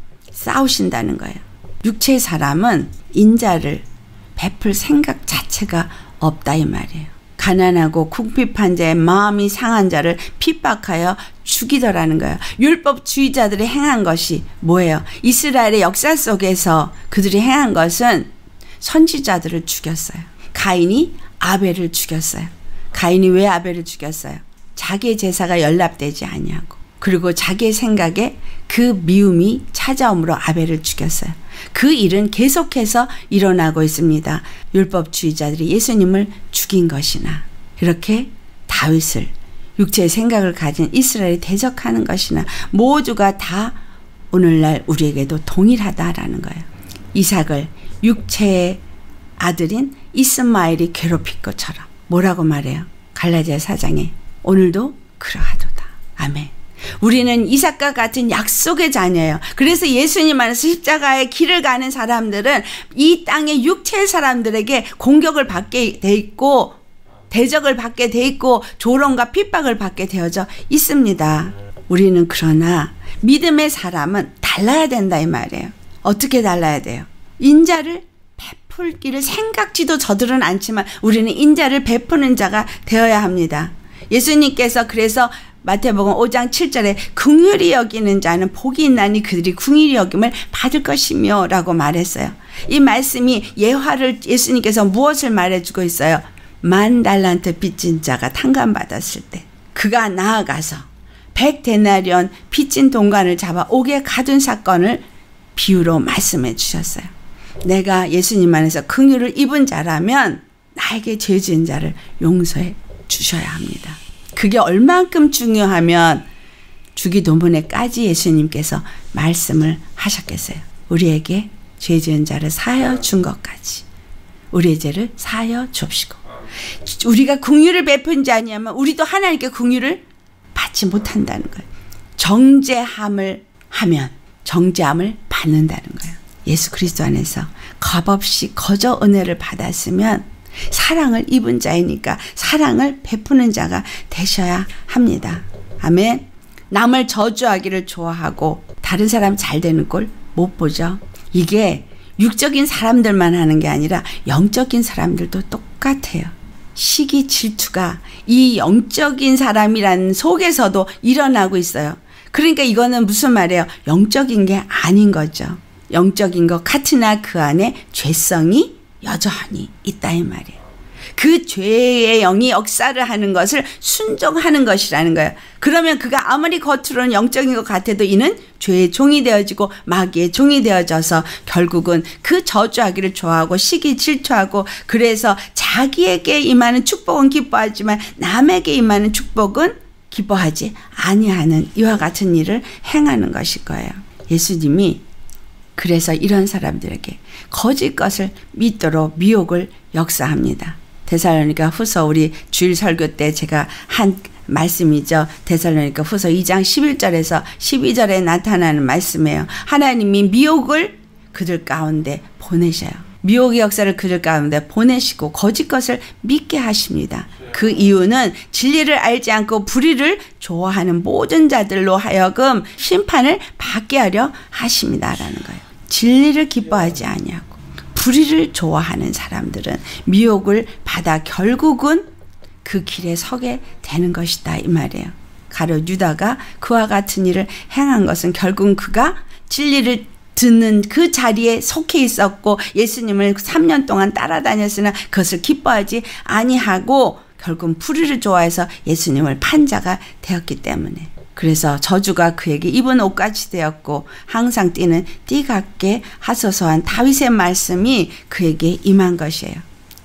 싸우신다는 거예요. 육체의 사람은 인자를 베풀 생각 자체가 없다 이 말이에요. 가난하고 궁핍한 자의 마음이 상한 자를 핍박하여 죽이더라는 거예요. 율법주의자들이 행한 것이 뭐예요? 이스라엘의 역사 속에서 그들이 행한 것은 선지자들을 죽였어요. 가인이 아벨을 죽였어요. 가인이 왜 아벨을 죽였어요? 자기의 제사가 연락되지 아니하고, 그리고 자기의 생각에 그 미움이 찾아옴으로 아벨을 죽였어요. 그 일은 계속해서 일어나고 있습니다. 율법주의자들이 예수님을 죽인 것이나, 이렇게 다윗을, 육체의 생각을 가진 이스라엘이 대적하는 것이나, 모두가 다 오늘날 우리에게도 동일하다라는 거예요. 이삭을 육체의 아들인 이스마엘이 괴롭힐 것처럼 뭐라고 말해요? 갈라디아 4장에 오늘도 그러하도다. 아멘. 우리는 이삭과 같은 약속의 자녀예요. 그래서 예수님 안에서 십자가의 길을 가는 사람들은 이 땅의 육체의 사람들에게 공격을 받게 돼 있고, 대적을 받게 돼 있고, 조롱과 핍박을 받게 되어져 있습니다. 우리는 그러나 믿음의 사람은 달라야 된다 이 말이에요. 어떻게 달라야 돼요? 인자를 베풀기를 생각지도 저들은 않지만 우리는 인자를 베푸는 자가 되어야 합니다. 예수님께서 그래서 마태복음 5장 7절에 긍휼히 여기는 자는 복이 있나니 그들이 긍휼히 여김을 받을 것이며 라고 말했어요. 이 말씀이 예화를 예수님께서 무엇을 말해주고 있어요? 10,000달란트 빚진 자가 탕감받았을 때 그가 나아가서 100데나리온 빚진 동관을 잡아 옥에 가둔 사건을 비유로 말씀해 주셨어요. 내가 예수님 안에서 긍휼을 입은 자라면 나에게 죄 지은 자를 용서해 주셔야 합니다. 그게 얼만큼 중요하면 주기도문에까지 예수님께서 말씀을 하셨겠어요. 우리에게 죄 지은 자를 사하여 준 것까지 우리의 죄를 사하여 줍시고, 우리가 긍휼을 베푼 자 아니하면 우리도 하나님께 긍휼을 받지 못한다는 거예요. 정죄함을 하면 정죄함을 받는다는 거예요. 예수 그리스도 안에서 값없이 거저 은혜를 받았으면 사랑을 입은 자이니까 사랑을 베푸는 자가 되셔야 합니다. 아멘. 남을 저주하기를 좋아하고 다른 사람 잘 되는 꼴 못 보죠. 이게 육적인 사람들만 하는 게 아니라 영적인 사람들도 똑같아요. 시기 질투가 이 영적인 사람이라는 속에서도 일어나고 있어요. 그러니까 이거는 무슨 말이에요? 영적인 게 아닌 거죠. 영적인 것 같으나 그 안에 죄성이 여전히 있다 이 말이에요. 그 죄의 영이 역사를 하는 것을 순종하는 것이라는 거예요. 그러면 그가 아무리 겉으로는 영적인 것 같아도 이는 죄의 종이 되어지고 마귀의 종이 되어져서 결국은 그 저주하기를 좋아하고 시기 질투하고, 그래서 자기에게 임하는 축복은 기뻐하지만 남에게 임하는 축복은 기뻐하지 아니하는 이와 같은 일을 행하는 것일 거예요. 예수님이 그래서 이런 사람들에게 거짓 것을 믿도록 미혹을 역사합니다. 데살로니가 후서 우리 주일 설교 때 제가 한 말씀이죠. 데살로니가 후서 2장 11절에서 12절에 나타나는 말씀이에요. 하나님이 미혹을 그들 가운데 보내셔요. 미혹의 역사를 그들 가운데 보내시고 거짓 것을 믿게 하십니다. 그 이유는 진리를 알지 않고 불의를 좋아하는 모든 자들로 하여금 심판을 받게 하려 하십니다라는 거예요. 진리를 기뻐하지 아니하고 불의를 좋아하는 사람들은 미혹을 받아 결국은 그 길에 서게 되는 것이다 이 말이에요. 가룟 유다가 그와 같은 일을 행한 것은 결국은 그가 진리를 듣는 그 자리에 속해 있었고 예수님을 3년 동안 따라다녔으나 그것을 기뻐하지 아니하고 결국은 불의를 좋아해서 예수님을 판 자가 되었기 때문에, 그래서 저주가 그에게 입은 옷같이 되었고 항상 뛰는 띠 같게 하소서한 다윗의 말씀이 그에게 임한 것이에요.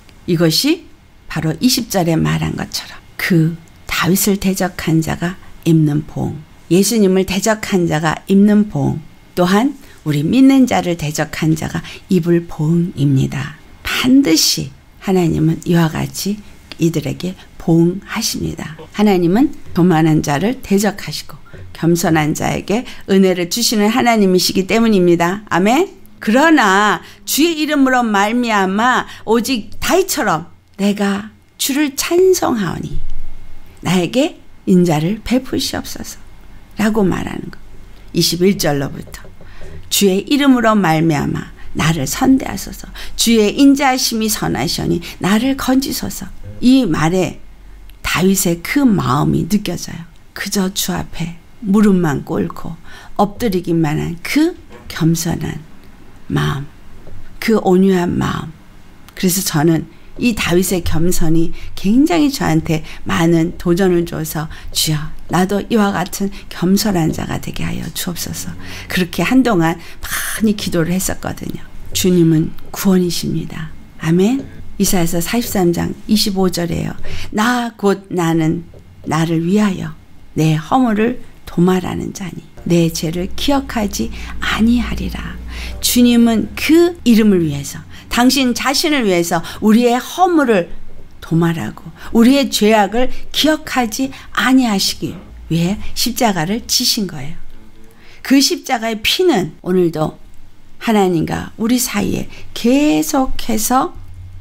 이것이 바로 20절에 말한 것처럼 그 다윗을 대적한 자가 입는 봉, 예수님을 대적한 자가 입는 봉, 또한 우리 믿는 자를 대적한 자가 입을 봉입니다. 반드시 하나님은 이와 같이 이들에게 보응하십니다. 하나님은 교만한 자를 대적하시고 겸손한 자에게 은혜를 주시는 하나님이시기 때문입니다. 아멘. 그러나 주의 이름으로 말미암아 오직 다윗처럼 내가 주를 찬송하오니 나에게 인자를 베푸시옵소서 라고 말하는 것. 21절로부터 주의 이름으로 말미암아 나를 선대하소서, 주의 인자하심이 선하시오니 나를 건지소서. 이 말에 다윗의 그 마음이 느껴져요. 그저 주 앞에 무릎만 꿇고 엎드리기만 한 그 겸손한 마음, 그 온유한 마음. 그래서 저는 이 다윗의 겸손이 굉장히 저한테 많은 도전을 줘서 주여 나도 이와 같은 겸손한 자가 되게 하여 주옵소서. 그렇게 한동안 많이 기도를 했었거든요. 주님은 구원이십니다. 아멘. 이사야서 43장 25절에요. 나 곧 나는 나를 위하여 내 허물을 도말하는 자니 내 죄를 기억하지 아니하리라. 주님은 그 이름을 위해서, 당신 자신을 위해서 우리의 허물을 도말하고 우리의 죄악을 기억하지 아니하시기 위해 십자가를 지신 거예요. 그 십자가의 피는 오늘도 하나님과 우리 사이에 계속해서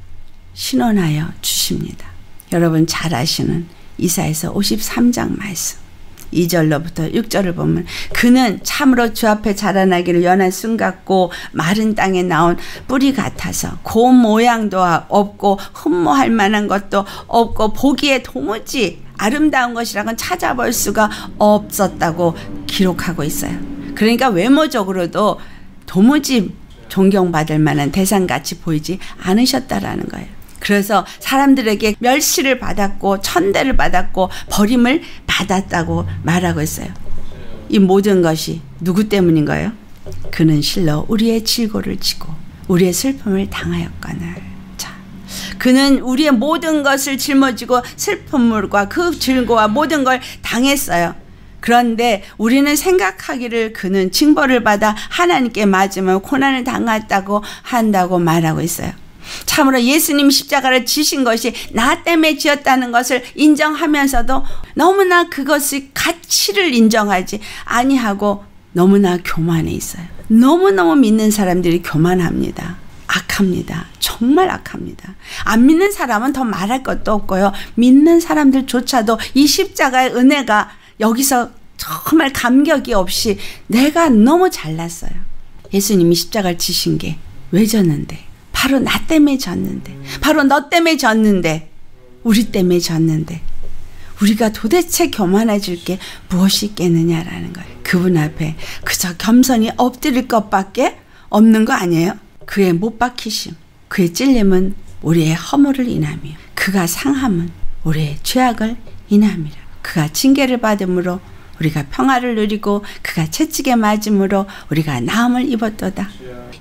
신원하여 주십니다. 여러분 잘 아시는 이사야서 53장 말씀 2절로부터 6절을 보면 그는 참으로 주 앞에 자라나기를 연한 순 같고 마른 땅에 나온 뿌리 같아서 고운 모양도 없고 흠모할 만한 것도 없고 보기에 도무지 아름다운 것이라고는 찾아볼 수가 없었다고 기록하고 있어요. 그러니까 외모적으로도 도무지 존경받을 만한 대상같이 보이지 않으셨다라는 거예요. 그래서 사람들에게 멸시를 받았고 천대를 받았고 버림을 받았다고 말하고 있어요. 이 모든 것이 누구 때문인 거예요? 그는 실로 우리의 질고를 지고 우리의 슬픔을 당하였거늘. 자, 그는 우리의 모든 것을 짊어지고 슬픔과 그 질고와 모든 걸 당했어요. 그런데 우리는 생각하기를 그는 징벌을 받아 하나님께 맞으며 고난을 당했다고 한다고 말하고 있어요. 참으로 예수님 십자가를 지신 것이 나 때문에 지었다는 것을 인정하면서도 너무나 그것의 가치를 인정하지 아니하고 너무나 교만해 있어요. 너무너무 믿는 사람들이 교만합니다. 악합니다. 정말 악합니다. 안 믿는 사람은 더 말할 것도 없고요. 믿는 사람들조차도 이 십자가의 은혜가 여기서 정말 감격이 없이 내가 너무 잘났어요. 예수님이 십자가를 지신 게 왜 졌는데? 바로 나 때문에 졌는데, 바로 너 때문에 졌는데, 우리 때문에 졌는데 우리가 도대체 교만해질 게 무엇이 있겠느냐라는 거예요. 그분 앞에 그저 겸손히 엎드릴 것밖에 없는 거 아니에요? 그의 못 박히심, 그의 찔림은 우리의 허물을 인하며 그가 상함은 우리의 죄악을 인함이라. 그가 징계를 받음으로 우리가 평화를 누리고 그가 채찍에 맞음으로 우리가 나음을 입었도다.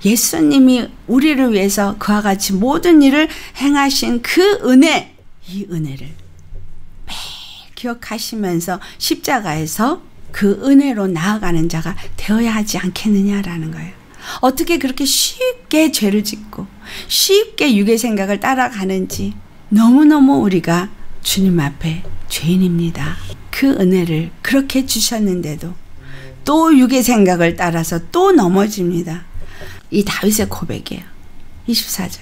예수님이 우리를 위해서 그와 같이 모든 일을 행하신 그 은혜, 이 은혜를 매일 기억하시면서 십자가에서 그 은혜로 나아가는 자가 되어야 하지 않겠느냐라는 거예요. 어떻게 그렇게 쉽게 죄를 짓고 쉽게 육의 생각을 따라가는지. 너무너무 우리가 주님 앞에 죄인입니다. 그 은혜를 그렇게 주셨는데도 또 육의 생각을 따라서 또 넘어집니다. 이 다윗의 고백이에요. 24절.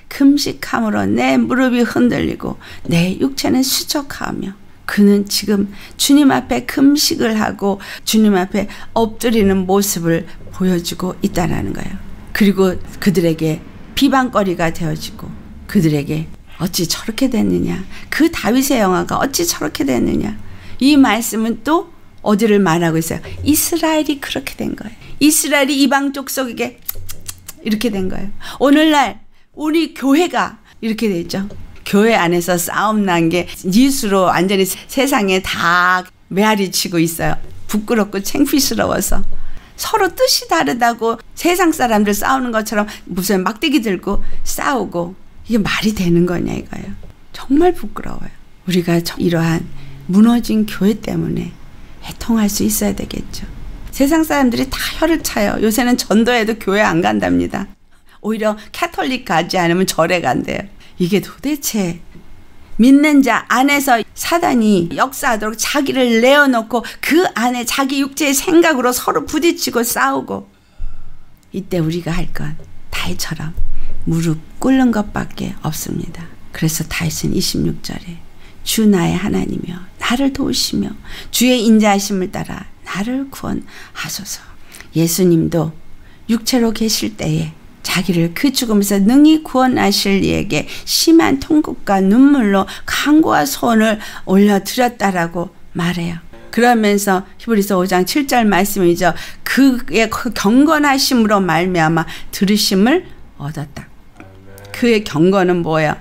금식함으로 내 무릎이 흔들리고 내 육체는 수족하며. 그는 지금 주님 앞에 금식을 하고 주님 앞에 엎드리는 모습을 보여주고 있다는 거예요. 그리고 그들에게 비방거리가 되어지고 그들에게 어찌 저렇게 됐느냐, 그 다윗의 영화가 어찌 저렇게 됐느냐. 이 말씀은 또 어디를 말하고 있어요? 이스라엘이 그렇게 된 거예요. 이스라엘이 이방 족속에게 이렇게 된 거예요. 오늘날 우리 교회가 이렇게 되죠. 교회 안에서 싸움 난 게 뉴스로 완전히 세상에 다 메아리 치고 있어요. 부끄럽고 창피스러워서 서로 뜻이 다르다고 세상 사람들 싸우는 것처럼 무슨 막대기 들고 싸우고, 이게 말이 되는 거냐 이거예요. 정말 부끄러워요. 우리가 이러한 무너진 교회 때문에 해통할 수 있어야 되겠죠. 세상 사람들이 다 혀를 차요. 요새는 전도해도 교회 안 간답니다. 오히려 캐톨릭 가지 않으면 절에 간대요. 이게 도대체 믿는 자 안에서 사단이 역사하도록 자기를 내어놓고 그 안에 자기 육체의 생각으로 서로 부딪히고 싸우고, 이때 우리가 할 건 다윗처럼 무릎 꿇는 것밖에 없습니다. 그래서 다윗은 26절에 주 나의 하나님이여 나를 도우시며 주의 인자하심을 따라 나를 구원하소서. 예수님도 육체로 계실 때에 자기를 그 죽음에서 능히 구원하실 이에게 심한 통곡과 눈물로 간구와 소원을 올려드렸다라고 말해요. 그러면서 히브리서 5장 7절 말씀이죠. 그의 경건하심으로 말미암아 들으심을 얻었다. 그의 경건은 뭐야?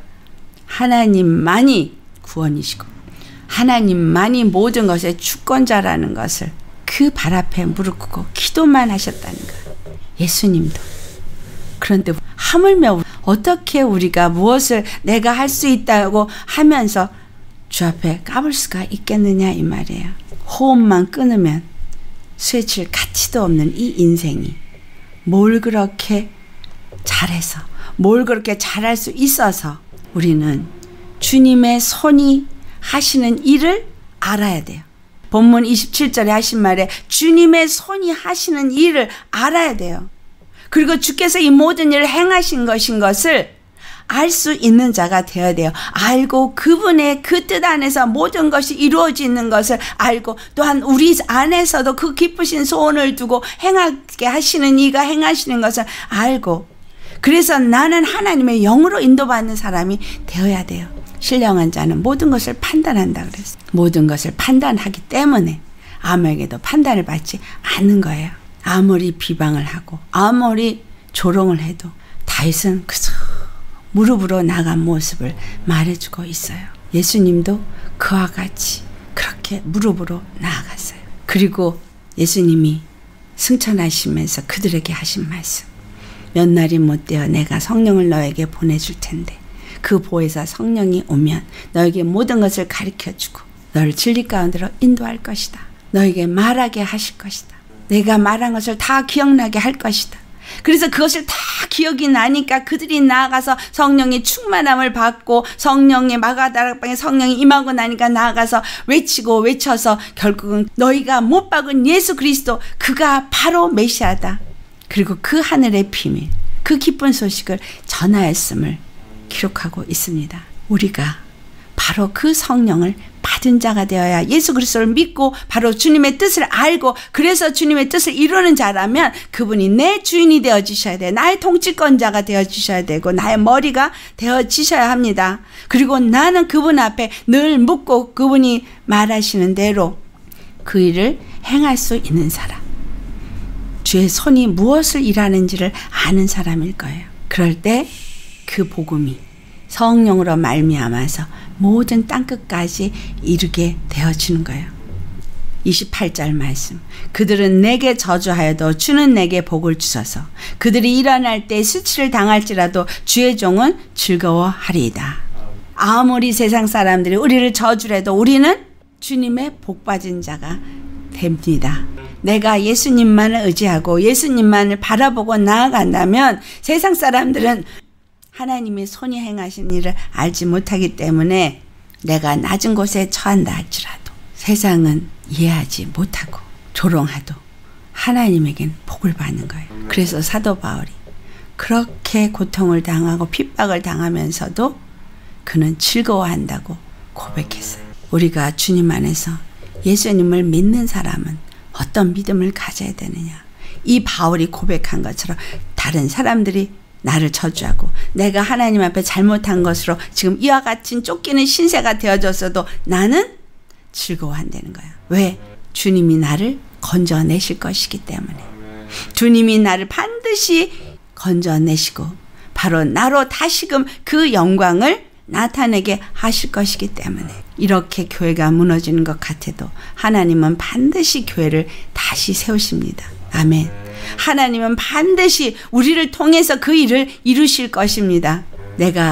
하나님만이 구원이시고 하나님만이 모든 것의 주권자라는 것을 그 발 앞에 무릎 꿇고 기도만 하셨다는 거예요. 예수님도. 그런데 하물며 어떻게 우리가 무엇을 내가 할 수 있다고 하면서 주 앞에 까불 수가 있겠느냐 이 말이에요. 호흡만 끊으면 스웨칠 가치도 없는 이 인생이 뭘 그렇게 잘해서 뭘 그렇게 잘할 수 있어서 우리는 주님의 손이 하시는 일을 알아야 돼요. 본문 27절에 하신 말에 주님의 손이 하시는 일을 알아야 돼요. 그리고 주께서 이 모든 일을 행하신 것인 것을 알 수 있는 자가 되어야 돼요. 알고 그분의 그 뜻 안에서 모든 것이 이루어지는 것을 알고, 또한 우리 안에서도 그 기쁘신 소원을 두고 행하게 하시는 이가 행하시는 것을 알고, 그래서 나는 하나님의 영으로 인도받는 사람이 되어야 돼요. 신령한 자는 모든 것을 판단한다 그랬어요. 모든 것을 판단하기 때문에 아무에게도 판단을 받지 않는 거예요. 아무리 비방을 하고 아무리 조롱을 해도 다윗은 그저 무릎으로 나간 모습을 말해주고 있어요. 예수님도 그와 같이 그렇게 무릎으로 나아갔어요. 그리고 예수님이 승천하시면서 그들에게 하신 말씀, 몇 날이 못되어 내가 성령을 너에게 보내줄 텐데 그 보혜사 성령이 오면 너에게 모든 것을 가르쳐주고 너를 진리 가운데로 인도할 것이다. 너에게 말하게 하실 것이다. 내가 말한 것을 다 기억나게 할 것이다. 그래서 그것을 다 기억이 나니까 그들이 나아가서 성령의 충만함을 받고 성령의 마가다락방에 성령이 임하고 나니까 나아가서 외치고 외쳐서 결국은 너희가 못 박은 예수 그리스도 그가 바로 메시아다. 그리고 그 하늘의 비밀, 그 기쁜 소식을 전하였음을 기록하고 있습니다. 우리가 바로 그 성령을 받은 자가 되어야 예수 그리스도를 믿고 바로 주님의 뜻을 알고 그래서 주님의 뜻을 이루는 자라면 그분이 내 주인이 되어주셔야 돼. 나의 통치권자가 되어주셔야 되고 나의 머리가 되어주셔야 합니다. 그리고 나는 그분 앞에 늘 묻고 그분이 말하시는 대로 그 일을 행할 수 있는 사람, 주의 손이 무엇을 일하는지를 아는 사람일 거예요. 그럴 때 그 복음이 성령으로 말미암아서 모든 땅끝까지 이르게 되어지는 거예요. 28절 말씀, 그들은 내게 저주하여도 주는 내게 복을 주소서. 그들이 일어날 때 수치를 당할지라도 주의 종은 즐거워하리이다. 아무리 세상 사람들이 우리를 저주해도 우리는 주님의 복받은 자가 됩니다. 내가 예수님만을 의지하고 예수님만을 바라보고 나아간다면 세상 사람들은 하나님의 손이 행하신 일을 알지 못하기 때문에 내가 낮은 곳에 처한다 할지라도 세상은 이해하지 못하고 조롱하도 하나님에겐 복을 받는 거예요. 그래서 사도 바울이 그렇게 고통을 당하고 핍박을 당하면서도 그는 즐거워한다고 고백했어요. 우리가 주님 안에서 예수님을 믿는 사람은 어떤 믿음을 가져야 되느냐. 이 바울이 고백한 것처럼 다른 사람들이 나를 저주하고 내가 하나님 앞에 잘못한 것으로 지금 이와 같은 쫓기는 신세가 되어졌어도 나는 즐거워한다는 거야. 왜? 주님이 나를 건져내실 것이기 때문에. 주님이 나를 반드시 건져내시고 바로 나로 다시금 그 영광을 나타내게 하실 것이기 때문에. 이렇게 교회가 무너지는 것 같아도 하나님은 반드시 교회를 다시 세우십니다. 아멘. 하나님은 반드시 우리를 통해서 그 일을 이루실 것입니다. 내가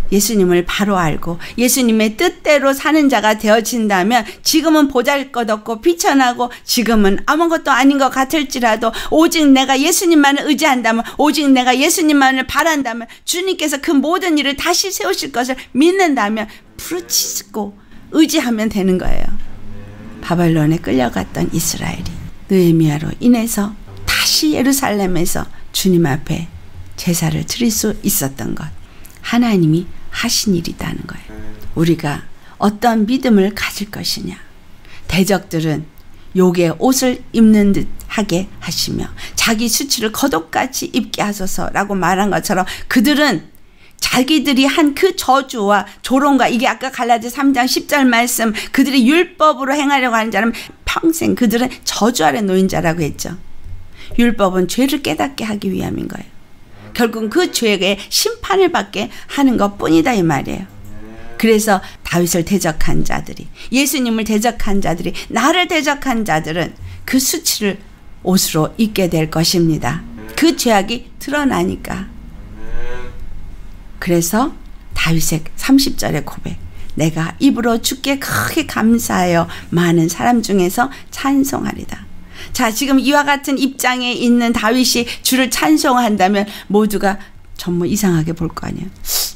예수님을 바로 알고 예수님의 뜻대로 사는 자가 되어진다면 지금은 보잘것없고 비천하고 지금은 아무것도 아닌 것 같을지라도 오직 내가 예수님만을 의지한다면 오직 내가 예수님만을 바란다면 주님께서 그 모든 일을 다시 세우실 것을 믿는다면 부르짖고 의지하면 되는 거예요. 바벨론에 끌려갔던 이스라엘이 느헤미야로 인해서 다시 예루살렘에서 주님 앞에 제사를 드릴 수 있었던 것, 하나님이 하신 일이라는 거예요. 우리가 어떤 믿음을 가질 것이냐. 대적들은 욕의 옷을 입는 듯 하게 하시며 자기 수치를 겉옷같이 입게 하소서라고 말한 것처럼 그들은 자기들이 한 그 저주와 조롱과 이게 아까 갈라디아 3장 10절 말씀 그들이 율법으로 행하려고 하는 자는 평생 그들은 저주 아래 놓인 자라고 했죠. 율법은 죄를 깨닫게 하기 위함인 거예요. 결국 그 죄의 심판을 받게 하는 것뿐이다 이 말이에요. 그래서 다윗을 대적한 자들이 예수님을 대적한 자들이 나를 대적한 자들은 그 수치를 옷으로 입게 될 것입니다. 그 죄악이 드러나니까. 그래서 다윗의 30절의 고백 내가 입으로 주께 크게 감사하여 많은 사람 중에서 찬송하리다. 자, 지금 이와 같은 입장에 있는 다윗이 주를 찬송한다면 모두가 전부 이상하게 볼 거 아니에요.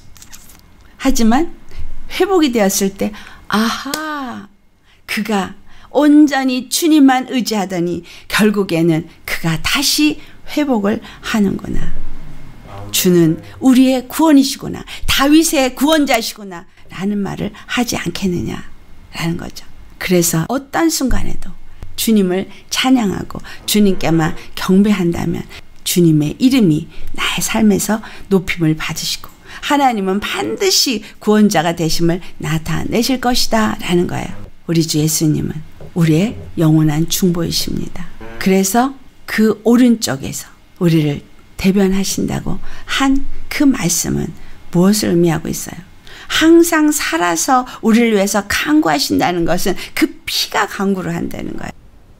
하지만 회복이 되었을 때 아하, 그가 온전히 주님만 의지하더니 결국에는 그가 다시 회복을 하는구나. 주는 우리의 구원이시구나. 다윗의 구원자시구나. 라는 말을 하지 않겠느냐. 라는 거죠. 그래서 어떤 순간에도 주님을 찬양하고 주님께만 경배한다면 주님의 이름이 나의 삶에서 높임을 받으시고 하나님은 반드시 구원자가 되심을 나타내실 것이다 라는 거예요. 우리 주 예수님은 우리의 영원한 중보이십니다. 그래서 그 오른쪽에서 우리를 대변하신다고 한 그 말씀은 무엇을 의미하고 있어요? 항상 살아서 우리를 위해서 간구하신다는 것은 그 피가 간구를 한다는 거예요.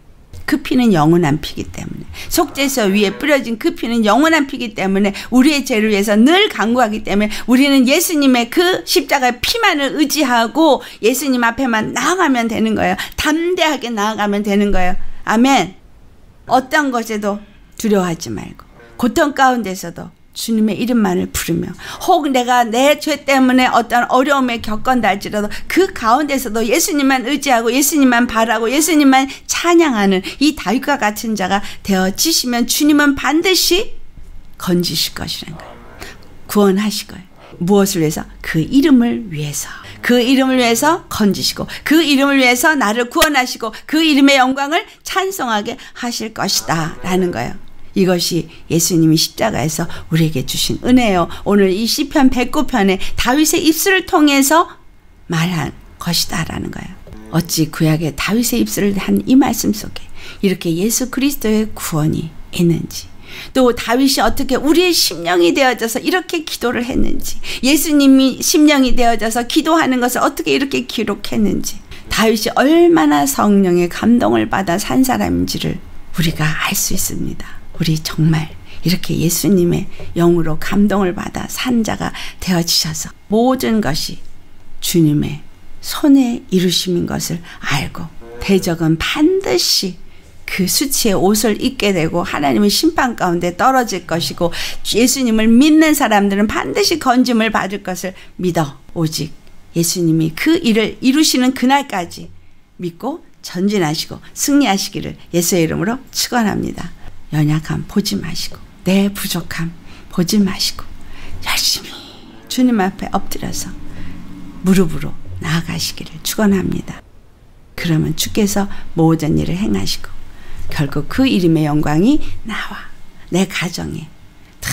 그 피는 영원한 피이기 때문에 속죄서 위에 뿌려진 그 피는 영원한 피이기 때문에 우리의 죄를 위해서 늘 간구하기 때문에 우리는 예수님의 그 십자가의 피만을 의지하고 예수님 앞에만 나아가면 되는 거예요. 담대하게 나아가면 되는 거예요. 아멘. 어떤 것에도 두려워하지 말고 고통 가운데서도 주님의 이름만을 부르며 혹 내가 내 죄 때문에 어떤 어려움에 겪건다 할지라도 그 가운데서도 예수님만 의지하고 예수님만 바라고 예수님만 찬양하는 이 다윗과 같은 자가 되어지시면 주님은 반드시 건지실 것이라는 거예요. 구원하실 거예요. 무엇을 위해서? 그 이름을 위해서. 그 이름을 위해서 건지시고 그 이름을 위해서 나를 구원하시고 그 이름의 영광을 찬송하게 하실 것이다 라는 거예요. 이것이 예수님이 십자가에서 우리에게 주신 은혜요. 오늘 이 시편 109편에 다윗의 입술을 통해서 말한 것이다 라는 거예요. 어찌 구약의 다윗의 입술을 한 이 말씀 속에 이렇게 예수 그리스도의 구원이 있는지 또 다윗이 어떻게 우리의 심령이 되어져서 이렇게 기도를 했는지 예수님이 심령이 되어져서 기도하는 것을 어떻게 이렇게 기록했는지 다윗이 얼마나 성령의 감동을 받아 산 사람인지를 우리가 알 수 있습니다. 우리 정말 이렇게 예수님의 영으로 감동을 받아 산 자가 되어지셔서 모든 것이 주님의 손에 이루심인 것을 알고 대적은 반드시 그 수치의 옷을 입게 되고 하나님의 심판 가운데 떨어질 것이고 예수님을 믿는 사람들은 반드시 건짐을 받을 것을 믿어 오직 예수님이 그 일을 이루시는 그날까지 믿고 전진하시고 승리하시기를 예수의 이름으로 축원합니다. 연약함 보지 마시고 내 부족함 보지 마시고 열심히 주님 앞에 엎드려서 무릎으로 나아가시기를 축원합니다. 그러면 주께서 모든 일을 행하시고 결국 그 이름의 영광이 나와 내 가정에 다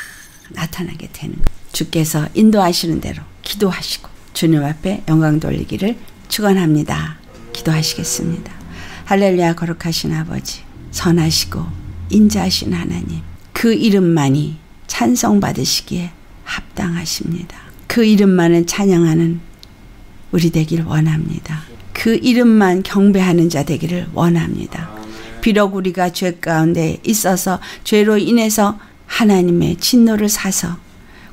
나타나게 되는 거예요. 주께서 인도하시는 대로 기도하시고 주님 앞에 영광 돌리기를 축원합니다. 기도하시겠습니다. 할렐루야. 거룩하신 아버지 선하시고 인자하신 하나님 그 이름만이 찬송받으시기에 합당하십니다. 그 이름만을 찬양하는 우리 되길 원합니다. 그 이름만 경배하는 자 되기를 원합니다. 비록 우리가 죄 가운데 있어서 죄로 인해서 하나님의 진노를 사서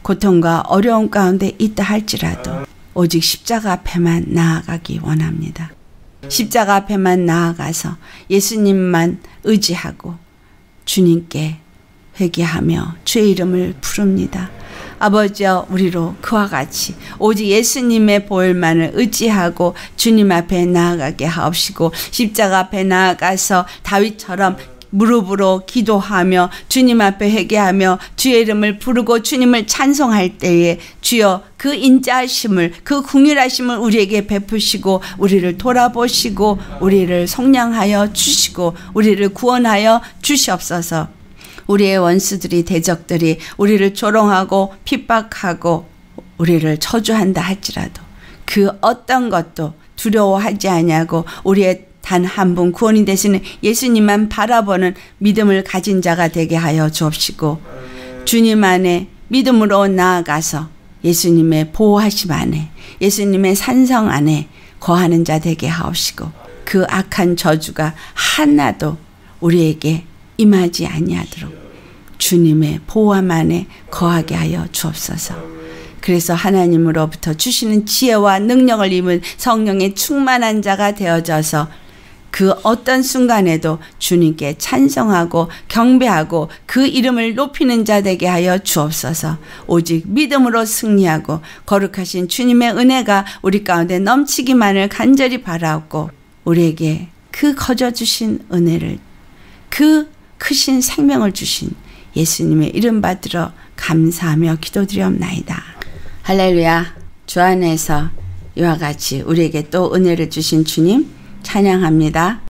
고통과 어려움 가운데 있다 할지라도 오직 십자가 앞에만 나아가기 원합니다. 십자가 앞에만 나아가서 예수님만 의지하고 주님께 회개하며 주의 이름을 부릅니다. 아버지여, 우리로 그와 같이 오직 예수님의 보혈만을 의지하고 주님 앞에 나아가게 하옵시고, 십자가 앞에 나아가서 다윗처럼 무릎으로 기도하며 주님 앞에 회개하며 주의 이름을 부르고 주님을 찬송할 때에 주여 그 인자하심을, 그 긍휼하심을 우리에게 베푸시고 우리를 돌아보시고 우리를 속량하여 주시고 우리를 구원하여 주시옵소서. 우리의 원수들이, 대적들이 우리를 조롱하고 핍박하고 우리를 저주한다 할지라도 그 어떤 것도 두려워하지 아니하고 우리의 단 한 분 구원이 되시는 예수님만 바라보는 믿음을 가진 자가 되게 하여 주옵시고, 주님 안에 믿음으로 나아가서 예수님의 보호하심 안에, 예수님의 산성 안에 거하는 자 되게 하옵시고, 그 악한 저주가 하나도 우리에게 임하지 아니하도록 주님의 보호함 안에 거하게 하여 주옵소서. 그래서 하나님으로부터 주시는 지혜와 능력을 입은 성령의 충만한 자가 되어져서 그 어떤 순간에도 주님께 찬송하고 경배하고 그 이름을 높이는 자 되게 하여 주옵소서. 오직 믿음으로 승리하고 거룩하신 주님의 은혜가 우리 가운데 넘치기만을 간절히 바라옵고, 우리에게 그 거저 주신 은혜를, 그 크신 생명을 주신 예수님의 이름 받들어 감사하며 기도드리옵나이다. 할렐루야. 주 안에서 이와 같이 우리에게 또 은혜를 주신 주님 찬양합니다.